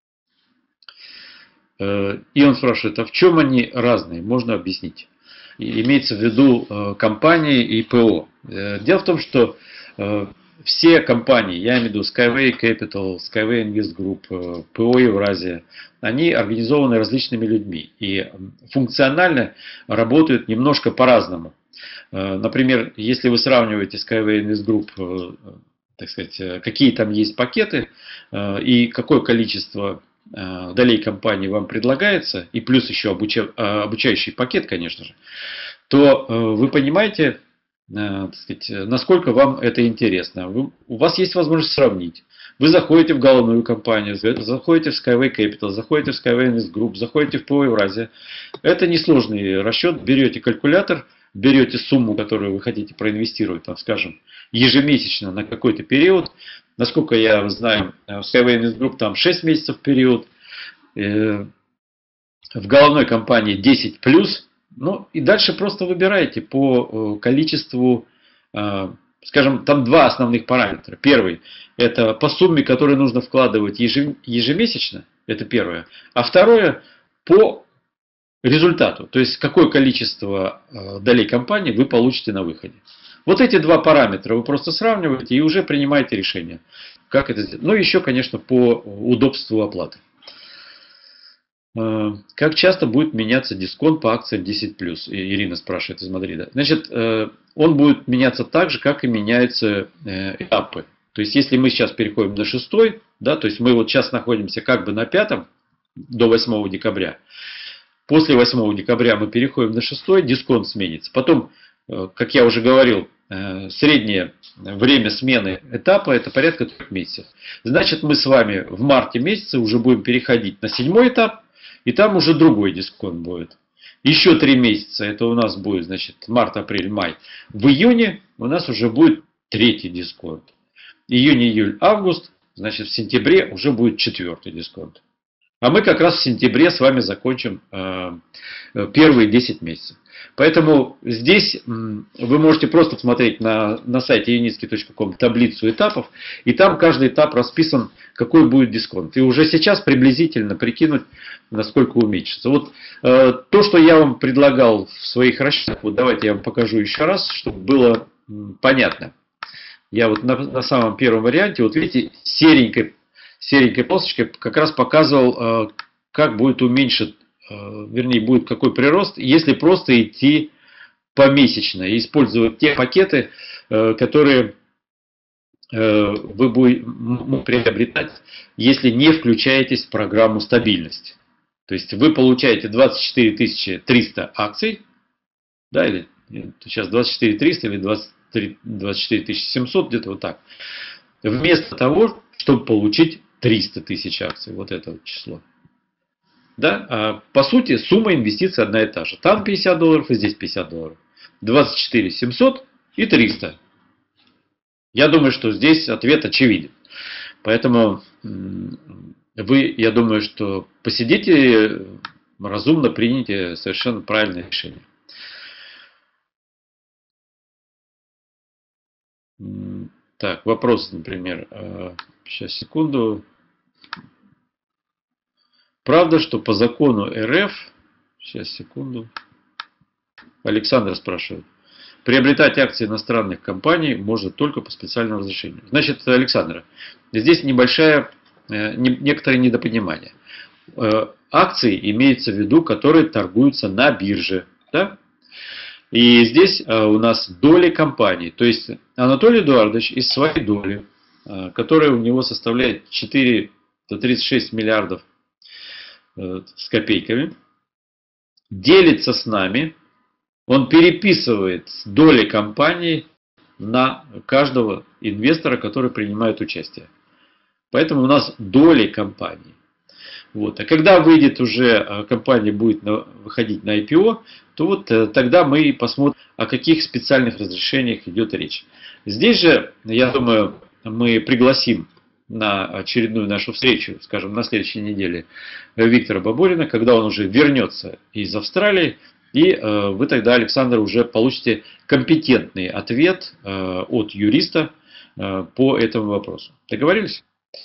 И он спрашивает, а в чем они разные? Можно объяснить. Имеется в виду компании и ПО. Дело в том, что все компании, я имею в виду Skyway Capital, Skyway Invest Group, ПО Евразия, они организованы различными людьми и функционально работают немножко по-разному. Например, если вы сравниваете Skyway Invest Group, так сказать, какие там есть пакеты и какое количество долей компании вам предлагается, и плюс еще обучающий пакет, конечно же, то вы понимаете, так сказать, насколько вам это интересно. У вас есть возможность сравнить. Вы заходите в головную компанию, заходите в Skyway Capital, заходите в Skyway Invest Group, заходите в ПО Евразия. Это несложный расчет. Берете калькулятор, берете сумму, которую вы хотите проинвестировать, там, скажем, ежемесячно на какой-то период. Насколько я знаю, в Skyway Invest Group там 6 месяцев период, в головной компании 10 плюс. Ну и дальше просто выбираете по количеству, скажем, там два основных параметра. Первый – это по сумме, которую нужно вкладывать ежемесячно, это первое. А второе – по результату, то есть какое количество долей компании вы получите на выходе. Вот эти два параметра вы просто сравниваете и уже принимаете решение, как это сделать. Ну, еще, конечно, по удобству оплаты. Как часто будет меняться дисконт по акциям 10+? Ирина спрашивает из Мадрида. Значит, он будет меняться так же, как и меняются этапы. То есть, если мы сейчас переходим на 6-й, да, то есть мы вот сейчас находимся как бы на 5-м до 8 декабря. После 8 декабря мы переходим на 6-й, дисконт сменится. Потом, как я уже говорил, среднее время смены этапа это порядка 3 месяцев. Значит, мы с вами в марте месяце уже будем переходить на 7-й этап, и там уже другой дисконт будет. Еще 3 месяца, это у нас будет, значит, март, апрель, май. В июне у нас уже будет 3-й дисконт. Июнь, июль, август, значит, в сентябре уже будет 4-й дисконт. А мы как раз в сентябре с вами закончим первые 10 месяцев. Поэтому здесь вы можете просто смотреть на сайте unitsky.com таблицу этапов, и там каждый этап расписан, какой будет дисконт. И уже сейчас приблизительно прикинуть, насколько уменьшится. Вот то, что я вам предлагал в своих расчетах, вот давайте я вам покажу еще раз, чтобы было понятно. Я вот на самом первом варианте, вот видите, серенькой полосочкой как раз показывал, как будет уменьшить, вернее, будет какой прирост, если просто идти помесячно и использовать те пакеты, которые вы будете приобретать, если не включаетесь в программу стабильность. То есть вы получаете 24 300 акций, да, или сейчас 24 300 или 24 700, где-то вот так, вместо того, чтобы получить 300 тысяч акций, вот это вот число. Да? А по сути, сумма инвестиций одна и та же. Там $50 и здесь $50. 24 700 и 300. Я думаю, что здесь ответ очевиден. Поэтому вы, я думаю, что посидите, разумно примите совершенно правильное решение. Так, вопрос, например. Сейчас, секунду. Правда, что по закону РФ, сейчас, секунду, Александр спрашивает, приобретать акции иностранных компаний можно только по специальному разрешению. Значит, Александр, здесь некоторое недопонимание. Акции имеется в виду, которые торгуются на бирже. Да? И здесь у нас доли компаний. То есть Анатолий Эдуардович из своей доли, которая у него составляет 436 миллиардов с копейками, делится с нами, он переписывает доли компании на каждого инвестора, который принимает участие. Поэтому у нас доли компании. Вот. А когда выйдет уже, компания будет выходить на IPO, то вот тогда мы посмотрим, о каких специальных разрешениях идет речь. Здесь же, я думаю, мы пригласим на очередную нашу встречу, скажем, на следующей неделе Виктора Бабурина, когда он уже вернется из Австралии, и вы тогда, Александр, уже получите компетентный ответ от юриста по этому вопросу. Договорились?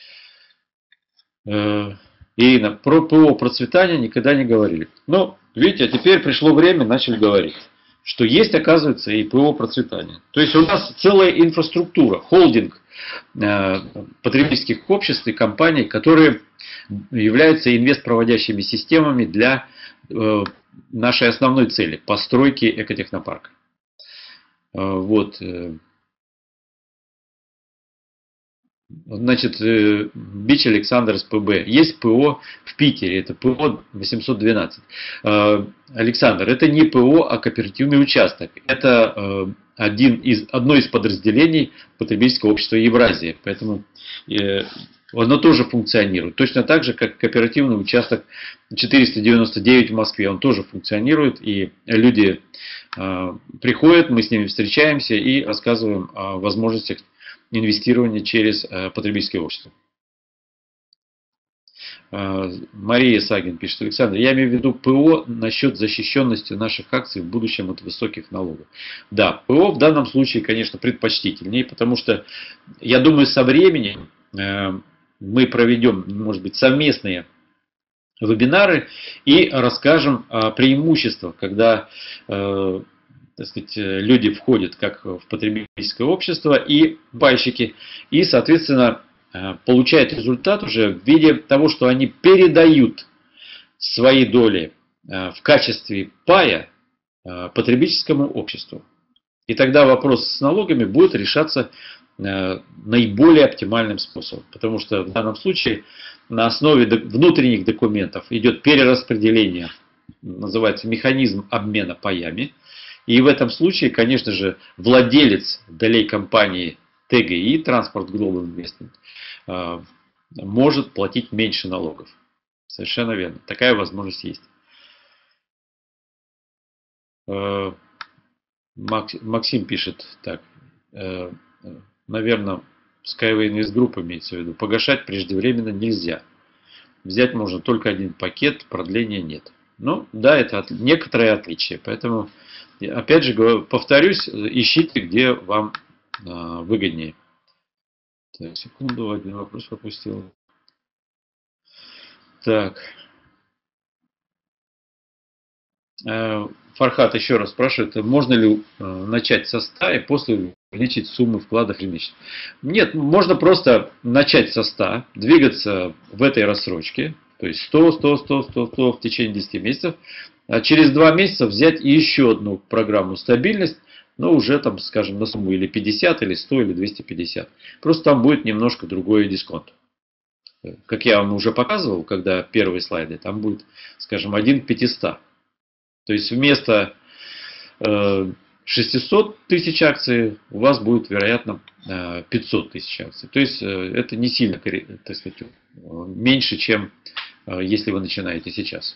Ирина, про ПО процветания никогда не говорили. Ну, видите, а теперь пришло время, начали говорить, что есть, оказывается, и ПО процветания. То есть у нас целая инфраструктура, холдинг потребительских обществ и компаний, которые являются инвестпроводящими системами для нашей основной цели – постройки экотехнопарка. Вот. Значит, Бич Александр из ПБ. Есть ПО в Питере, это ПО 812. Александр, это не ПО, а кооперативный участок. Это одно из подразделений потребительского общества Евразия. Поэтому оно тоже функционирует. Точно так же, как кооперативный участок 499 в Москве. Он тоже функционирует. И люди приходят, мы с ними встречаемся и рассказываем о возможностях инвестирования через потребительское общество. Мария Сагин пишет: Александр, я имею в виду ПО насчет защищенности наших акций в будущем от высоких налогов. Да, ПО в данном случае, конечно, предпочтительнее, потому что, я думаю, со временем мы проведем, может быть, совместные вебинары и расскажем о преимуществах, когда так сказать, люди входят как в потребительское общество и пайщики, и, соответственно, получают результат уже в виде того, что они передают свои доли в качестве пая потребительскому обществу. И тогда вопрос с налогами будет решаться наиболее оптимальным способом. Потому что в данном случае на основе внутренних документов идет перераспределение, называется механизм обмена паями. И в этом случае, конечно же, владелец долей компании ТГИ, Transport Global Investment, может платить меньше налогов. Совершенно верно. Такая возможность есть. Максим пишет так. Наверное, Skyway Invest Group имеется в виду. Погашать преждевременно нельзя. Взять можно только один пакет, продления нет. Ну, да, это некоторое отличие. Поэтому, опять же, повторюсь, ищите, где вам выгоднее. Так, секунду, один вопрос пропустил. Так. Фархат еще раз спрашивает, можно ли начать со 100 и после увеличить сумму вкладов ежемесячно? Нет, можно просто начать со 100, двигаться в этой рассрочке, то есть 100, 100, 100, 100, 100 в течение 10 месяцев, а через 2 месяца взять еще одну программу стабильность, но уже там, скажем, на сумму или 50, или 100, или 250. Просто там будет немножко другой дисконт. Как я вам уже показывал, когда первые слайды, там будет, скажем, 1 к 500. То есть вместо 600 тысяч акций у вас будет, вероятно, 500 тысяч акций. То есть это не сильно, так сказать, меньше, чем если вы начинаете сейчас.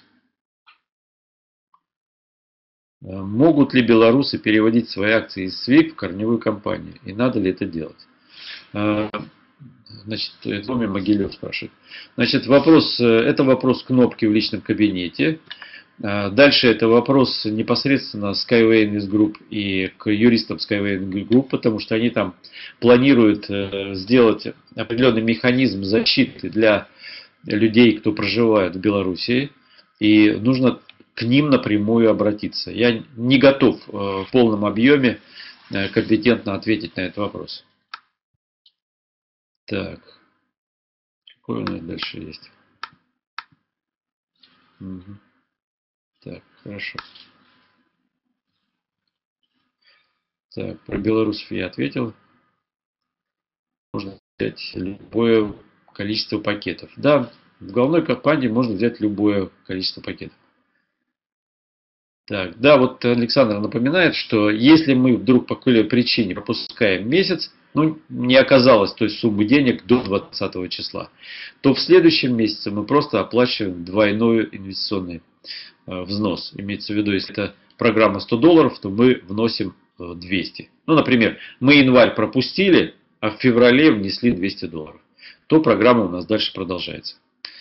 Могут ли белорусы переводить свои акции из СВИК в корневую компанию? И надо ли это делать? Значит, Томи Могилев спрашивает. Значит, это вопрос кнопки в личном кабинете. Дальше это вопрос непосредственно Skyway Invest Group и к юристам Skyway Invest Group, потому что они там планируют сделать определенный механизм защиты для людей, кто проживает в Беларуси, и нужно к ним напрямую обратиться. Я не готов в полном объеме компетентно ответить на этот вопрос. Так, какой у нас дальше есть? Угу. Так, хорошо. Так, про белорусов я ответил. Можно взять любое количество пакетов. Да, в головной компании можно взять любое количество пакетов. Так, да, вот Александр напоминает, что если мы вдруг по какой-либо причине пропускаем месяц, ну, не оказалось той суммы денег до 20 числа, то в следующем месяце мы просто оплачиваем двойной инвестиционный взнос. Имеется в виду, если это программа $100, то мы вносим 200. Ну, например, мы январь пропустили, а в феврале внесли $200. То программа у нас дальше продолжается.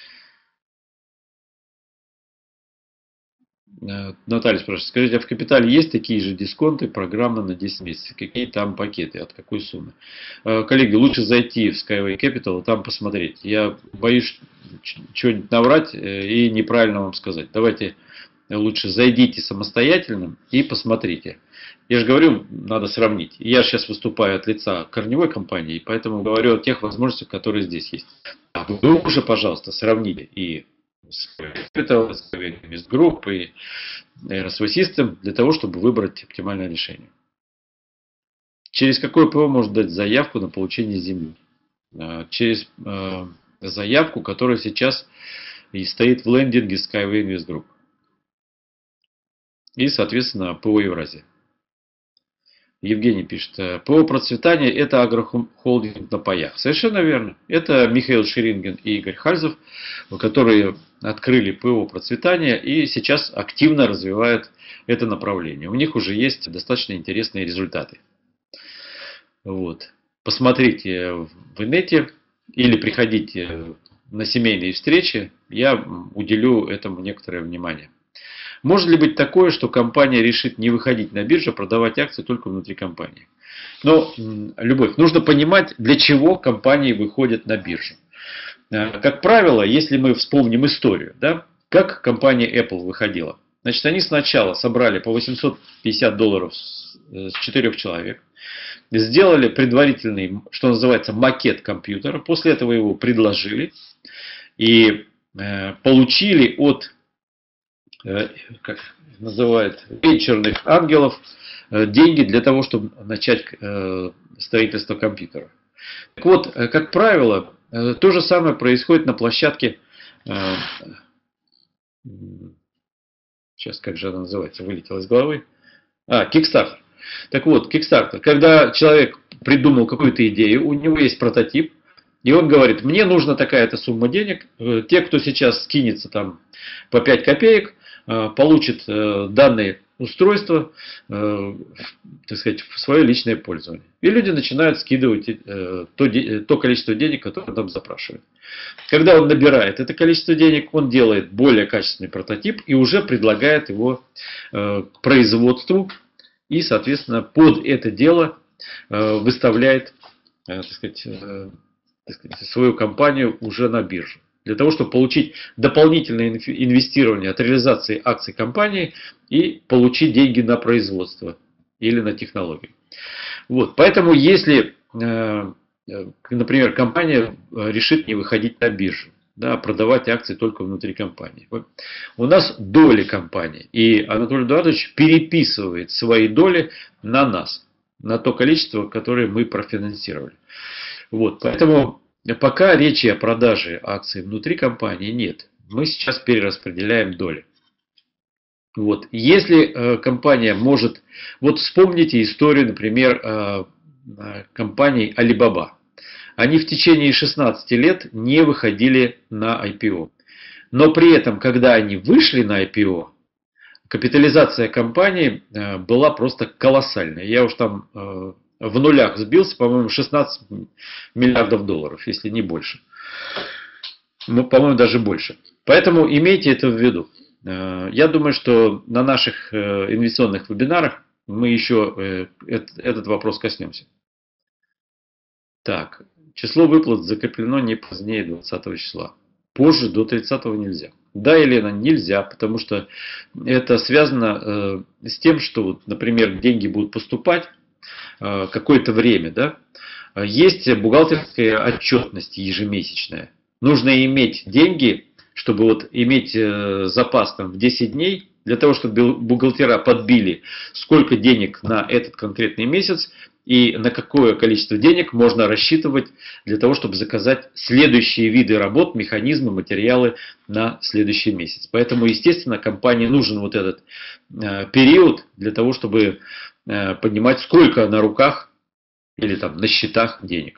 Наталья спрашивает, скажите, а в капитале есть такие же дисконты, программы на 10 месяцев? Какие там пакеты, от какой суммы? Коллеги, лучше зайти в Skyway Capital и там посмотреть. Я боюсь что-нибудь наврать и неправильно вам сказать. Давайте лучше зайдите самостоятельно и посмотрите. Я же говорю, надо сравнить. Я сейчас выступаю от лица корневой компании, поэтому говорю о тех возможностях, которые здесь есть. Вы уже, пожалуйста, сравните и Skyway Invest Group и RSV System для того, чтобы выбрать оптимальное решение. Через какое ПО можно дать заявку на получение земли? Через заявку, которая сейчас и стоит в лендинге Skyway Invest Group. И, соответственно, ПО Евразия. Евгений пишет, ПО процветания – это агрохолдинг на паях. Совершенно верно. Это Михаил Ширинген и Игорь Хальзов, которые открыли ПО процветания и сейчас активно развивают это направление. У них уже есть достаточно интересные результаты. Вот. Посмотрите в инете или приходите на семейные встречи, я уделю этому некоторое внимание. Может ли быть такое, что компания решит не выходить на биржу, а продавать акции только внутри компании? Но, Любовь, нужно понимать, для чего компании выходят на биржу. Как правило, если мы вспомним историю, да, Как компания Apple выходила? Значит, они сначала собрали по $850 с 4 человек, сделали предварительный, что называется, макет компьютера, после этого его предложили и получили от, как называют, венчурных ангелов деньги для того, чтобы начать строительство компьютера. Так вот, как правило, то же самое происходит на площадке, сейчас как же она называется, вылетела из головы, Kickstarter. Так вот, Kickstarter, когда человек придумал какую-то идею, у него есть прототип, и он говорит, мне нужна такая-то сумма денег, те, кто сейчас скинется там по 5 копеек, получит данные устройства, так сказать, в свое личное пользование. И люди начинают скидывать то количество денег, которое он там запрашивает. Когда он набирает это количество денег, он делает более качественный прототип и уже предлагает его к производству и, соответственно, под это дело выставляет, так сказать, свою компанию уже на биржу. Для того, чтобы получить дополнительное инвестирование от реализации акций компании и получить деньги на производство или на технологии. Вот. Поэтому, если, например, компания решит не выходить на биржу, да, продавать акции только внутри компании. У нас доли компании, и Анатолий Эдуардович переписывает свои доли на нас, на то количество, которое мы профинансировали. Вот. Поэтому пока речи о продаже акций внутри компании нет. Мы сейчас перераспределяем доли. Вот. Если компания может... Вот вспомните историю, например, компании Alibaba. Они в течение 16 лет не выходили на IPO. Но при этом, когда они вышли на IPO, капитализация компании была просто колоссальная. Я уж там в нулях сбился, по-моему, 16 миллиардов долларов, если не больше. Ну, по-моему, даже больше. Поэтому имейте это в виду. Я думаю, что на наших инвестиционных вебинарах мы еще этот вопрос коснемся. Так, число выплат закреплено не позднее 20 числа. Позже до 30 нельзя. Да, Елена, нельзя, потому что это связано с тем, что, например, деньги будут поступать какое-то время. Да? Есть бухгалтерская отчетность ежемесячная. Нужно иметь деньги, чтобы вот иметь запас там, в 10 дней, для того, чтобы бухгалтера подбили, сколько денег на этот конкретный месяц и на какое количество денег можно рассчитывать для того, чтобы заказать следующие виды работ, механизмы, материалы на следующий месяц. Поэтому, естественно, компании нужен вот этот период для того, чтобы понимать, сколько на руках или там на счетах денег.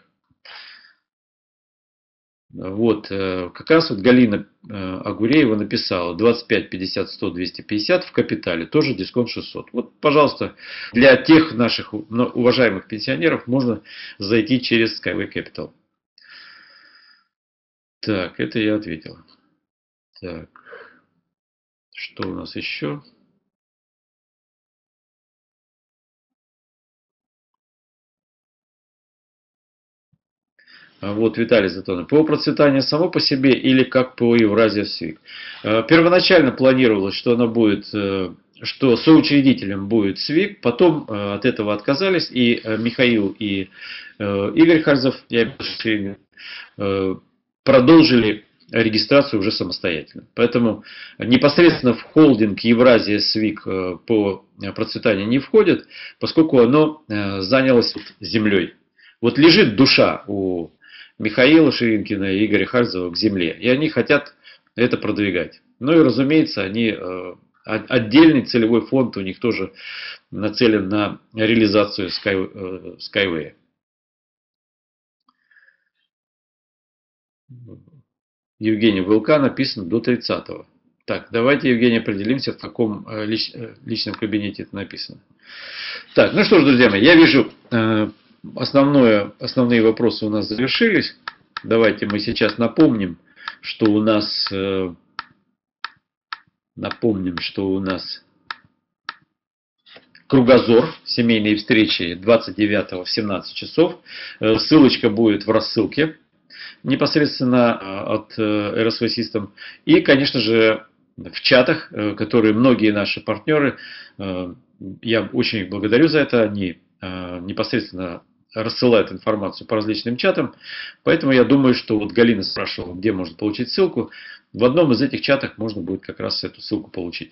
Вот, как раз вот Галина Агуреева написала 25, 50, 100, 250 в капитале, тоже дисконт 600. Вот, пожалуйста, для тех наших уважаемых пенсионеров можно зайти через Skyway Capital. Так, это я ответил. Так, что у нас еще? Вот Виталий Затонов. ПО процветание само по себе или как ПО Евразия СВИК? Первоначально планировалось, что оно будет, что соучредителем будет СВИК, потом от этого отказались, и Михаил и Игорь Хальзов, продолжили регистрацию уже самостоятельно. Поэтому непосредственно в холдинг Евразия СВИК по процветанию не входит, поскольку оно занялось землей. Вот лежит душа у Михаила Ширинкина и Игоря Хальзова к земле, и они хотят это продвигать. Ну и, разумеется, они отдельный целевой фонд у них тоже нацелен на реализацию Skyway. Евгений, в ЛК написано до 30-го. Так, давайте, Евгений, определимся, в каком личном кабинете это написано. Так, ну что ж, друзья мои, я вижу... Основные вопросы у нас завершились. Давайте мы сейчас напомним, что у нас кругозор, семейные встречи 29 в 17 часов. Ссылочка будет в рассылке непосредственно от RSV System. И, конечно же, в чатах, которые многие наши партнеры, я очень их благодарю за это, они непосредственно рассылают информацию по различным чатам. Поэтому я думаю, что вот Галина спрашивала, где можно получить ссылку. В одном из этих чатов можно будет как раз эту ссылку получить.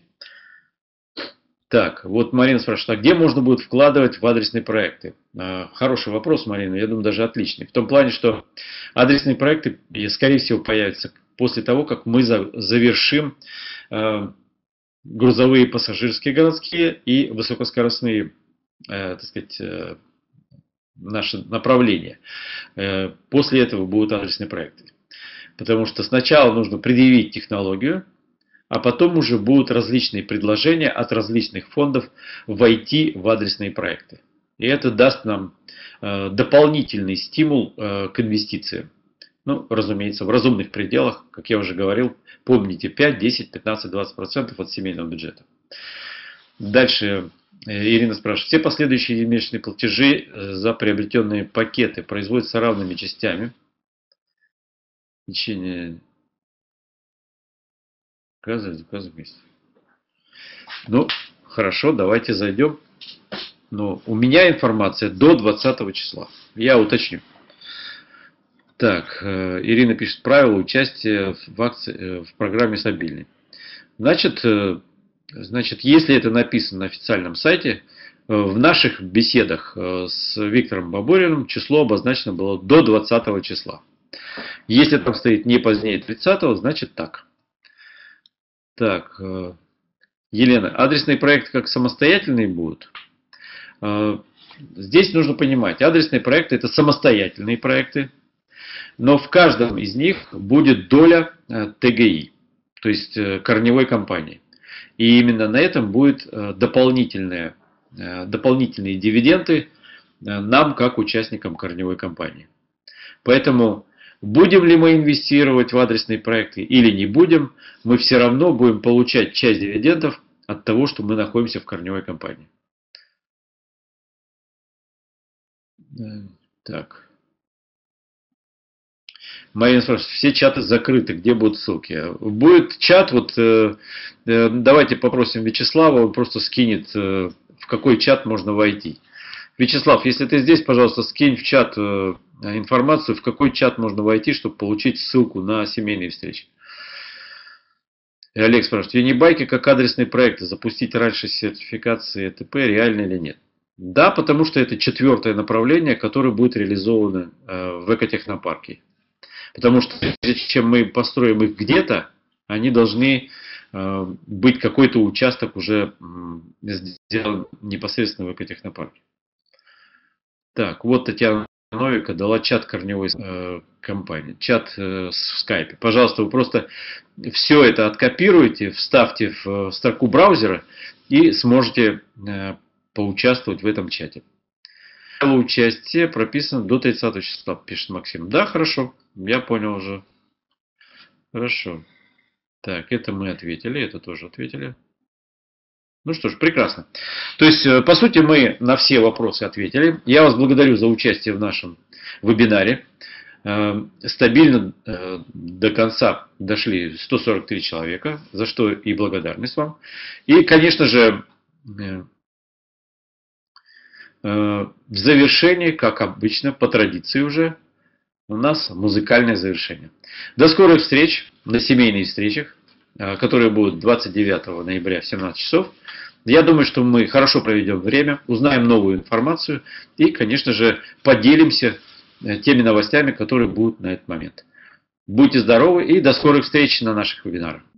Так, вот Марина спрашивает, а где можно будет вкладывать в адресные проекты? Хороший вопрос, Марина, я думаю, даже отличный. В том плане, что адресные проекты, скорее всего, появятся после того, как мы завершим грузовые, пассажирские, городские и высокоскоростные, так сказать, наши направления. После этого будут адресные проекты. Потому что сначала нужно предъявить технологию, а потом уже будут различные предложения от различных фондов войти в адресные проекты. И это даст нам дополнительный стимул к инвестициям. Ну, разумеется, в разумных пределах, как я уже говорил, помните, 5, 10, 15, 20% от семейного бюджета. Дальше Ирина спрашивает, все последующие ежемесячные платежи за приобретенные пакеты производятся равными частями. Указывать месяц. Ну, хорошо, давайте зайдем. Но у меня информация до 20 числа. Я уточню. Так, Ирина пишет, правила участия в акции, в программе стабильной. Значит, если это написано на официальном сайте, в наших беседах с Виктором Бабуриным число обозначено было до 20 числа. Если там стоит не позднее 30, значит так. Так, Елена, адресные проекты как самостоятельные будут? Здесь нужно понимать, адресные проекты это самостоятельные проекты, но в каждом из них будет доля ТГИ, то есть корневой компании. И именно на этом будут дополнительные дивиденды нам, как участникам корневой компании. Поэтому будем ли мы инвестировать в адресные проекты или не будем, мы все равно будем получать часть дивидендов от того, что мы находимся в корневой компании. Так. Марина спрашивает, все чаты закрыты, где будут ссылки? Будет чат, вот давайте попросим Вячеслава, он просто скинет, в какой чат можно войти. Вячеслав, если ты здесь, пожалуйста, скинь в чат информацию, в какой чат можно войти, чтобы получить ссылку на семейные встречи. И Олег спрашивает, Юнибайки как адресные проекты запустить раньше сертификации ЭТП реально или нет? Да, потому что это 4-е направление, которое будет реализовано в экотехнопарке. Потому что прежде чем мы построим их где-то, они должны быть какой-то участок уже сделан непосредственно в экотехнопарке. Так, вот Татьяна Новика дала чат корневой компании, чат в скайпе. Пожалуйста, вы просто все это откопируйте, вставьте в строку браузера и сможете поучаствовать в этом чате. Участие прописано до 30 числа, пишет Максим. Да, хорошо, я понял уже. Хорошо. Так, это мы ответили, это тоже ответили. Ну что ж, прекрасно. То есть, по сути, мы на все вопросы ответили. Я вас благодарю за участие в нашем вебинаре. Стабильно до конца дошли 143 человека, за что и благодарность вам. И, конечно же, в завершении, как обычно, по традиции уже, у нас музыкальное завершение. До скорых встреч на семейных встречах, которые будут 29 ноября в 17 часов. Я думаю, что мы хорошо проведем время, узнаем новую информацию и, конечно же, поделимся теми новостями, которые будут на этот момент. Будьте здоровы и до скорых встреч на наших вебинарах.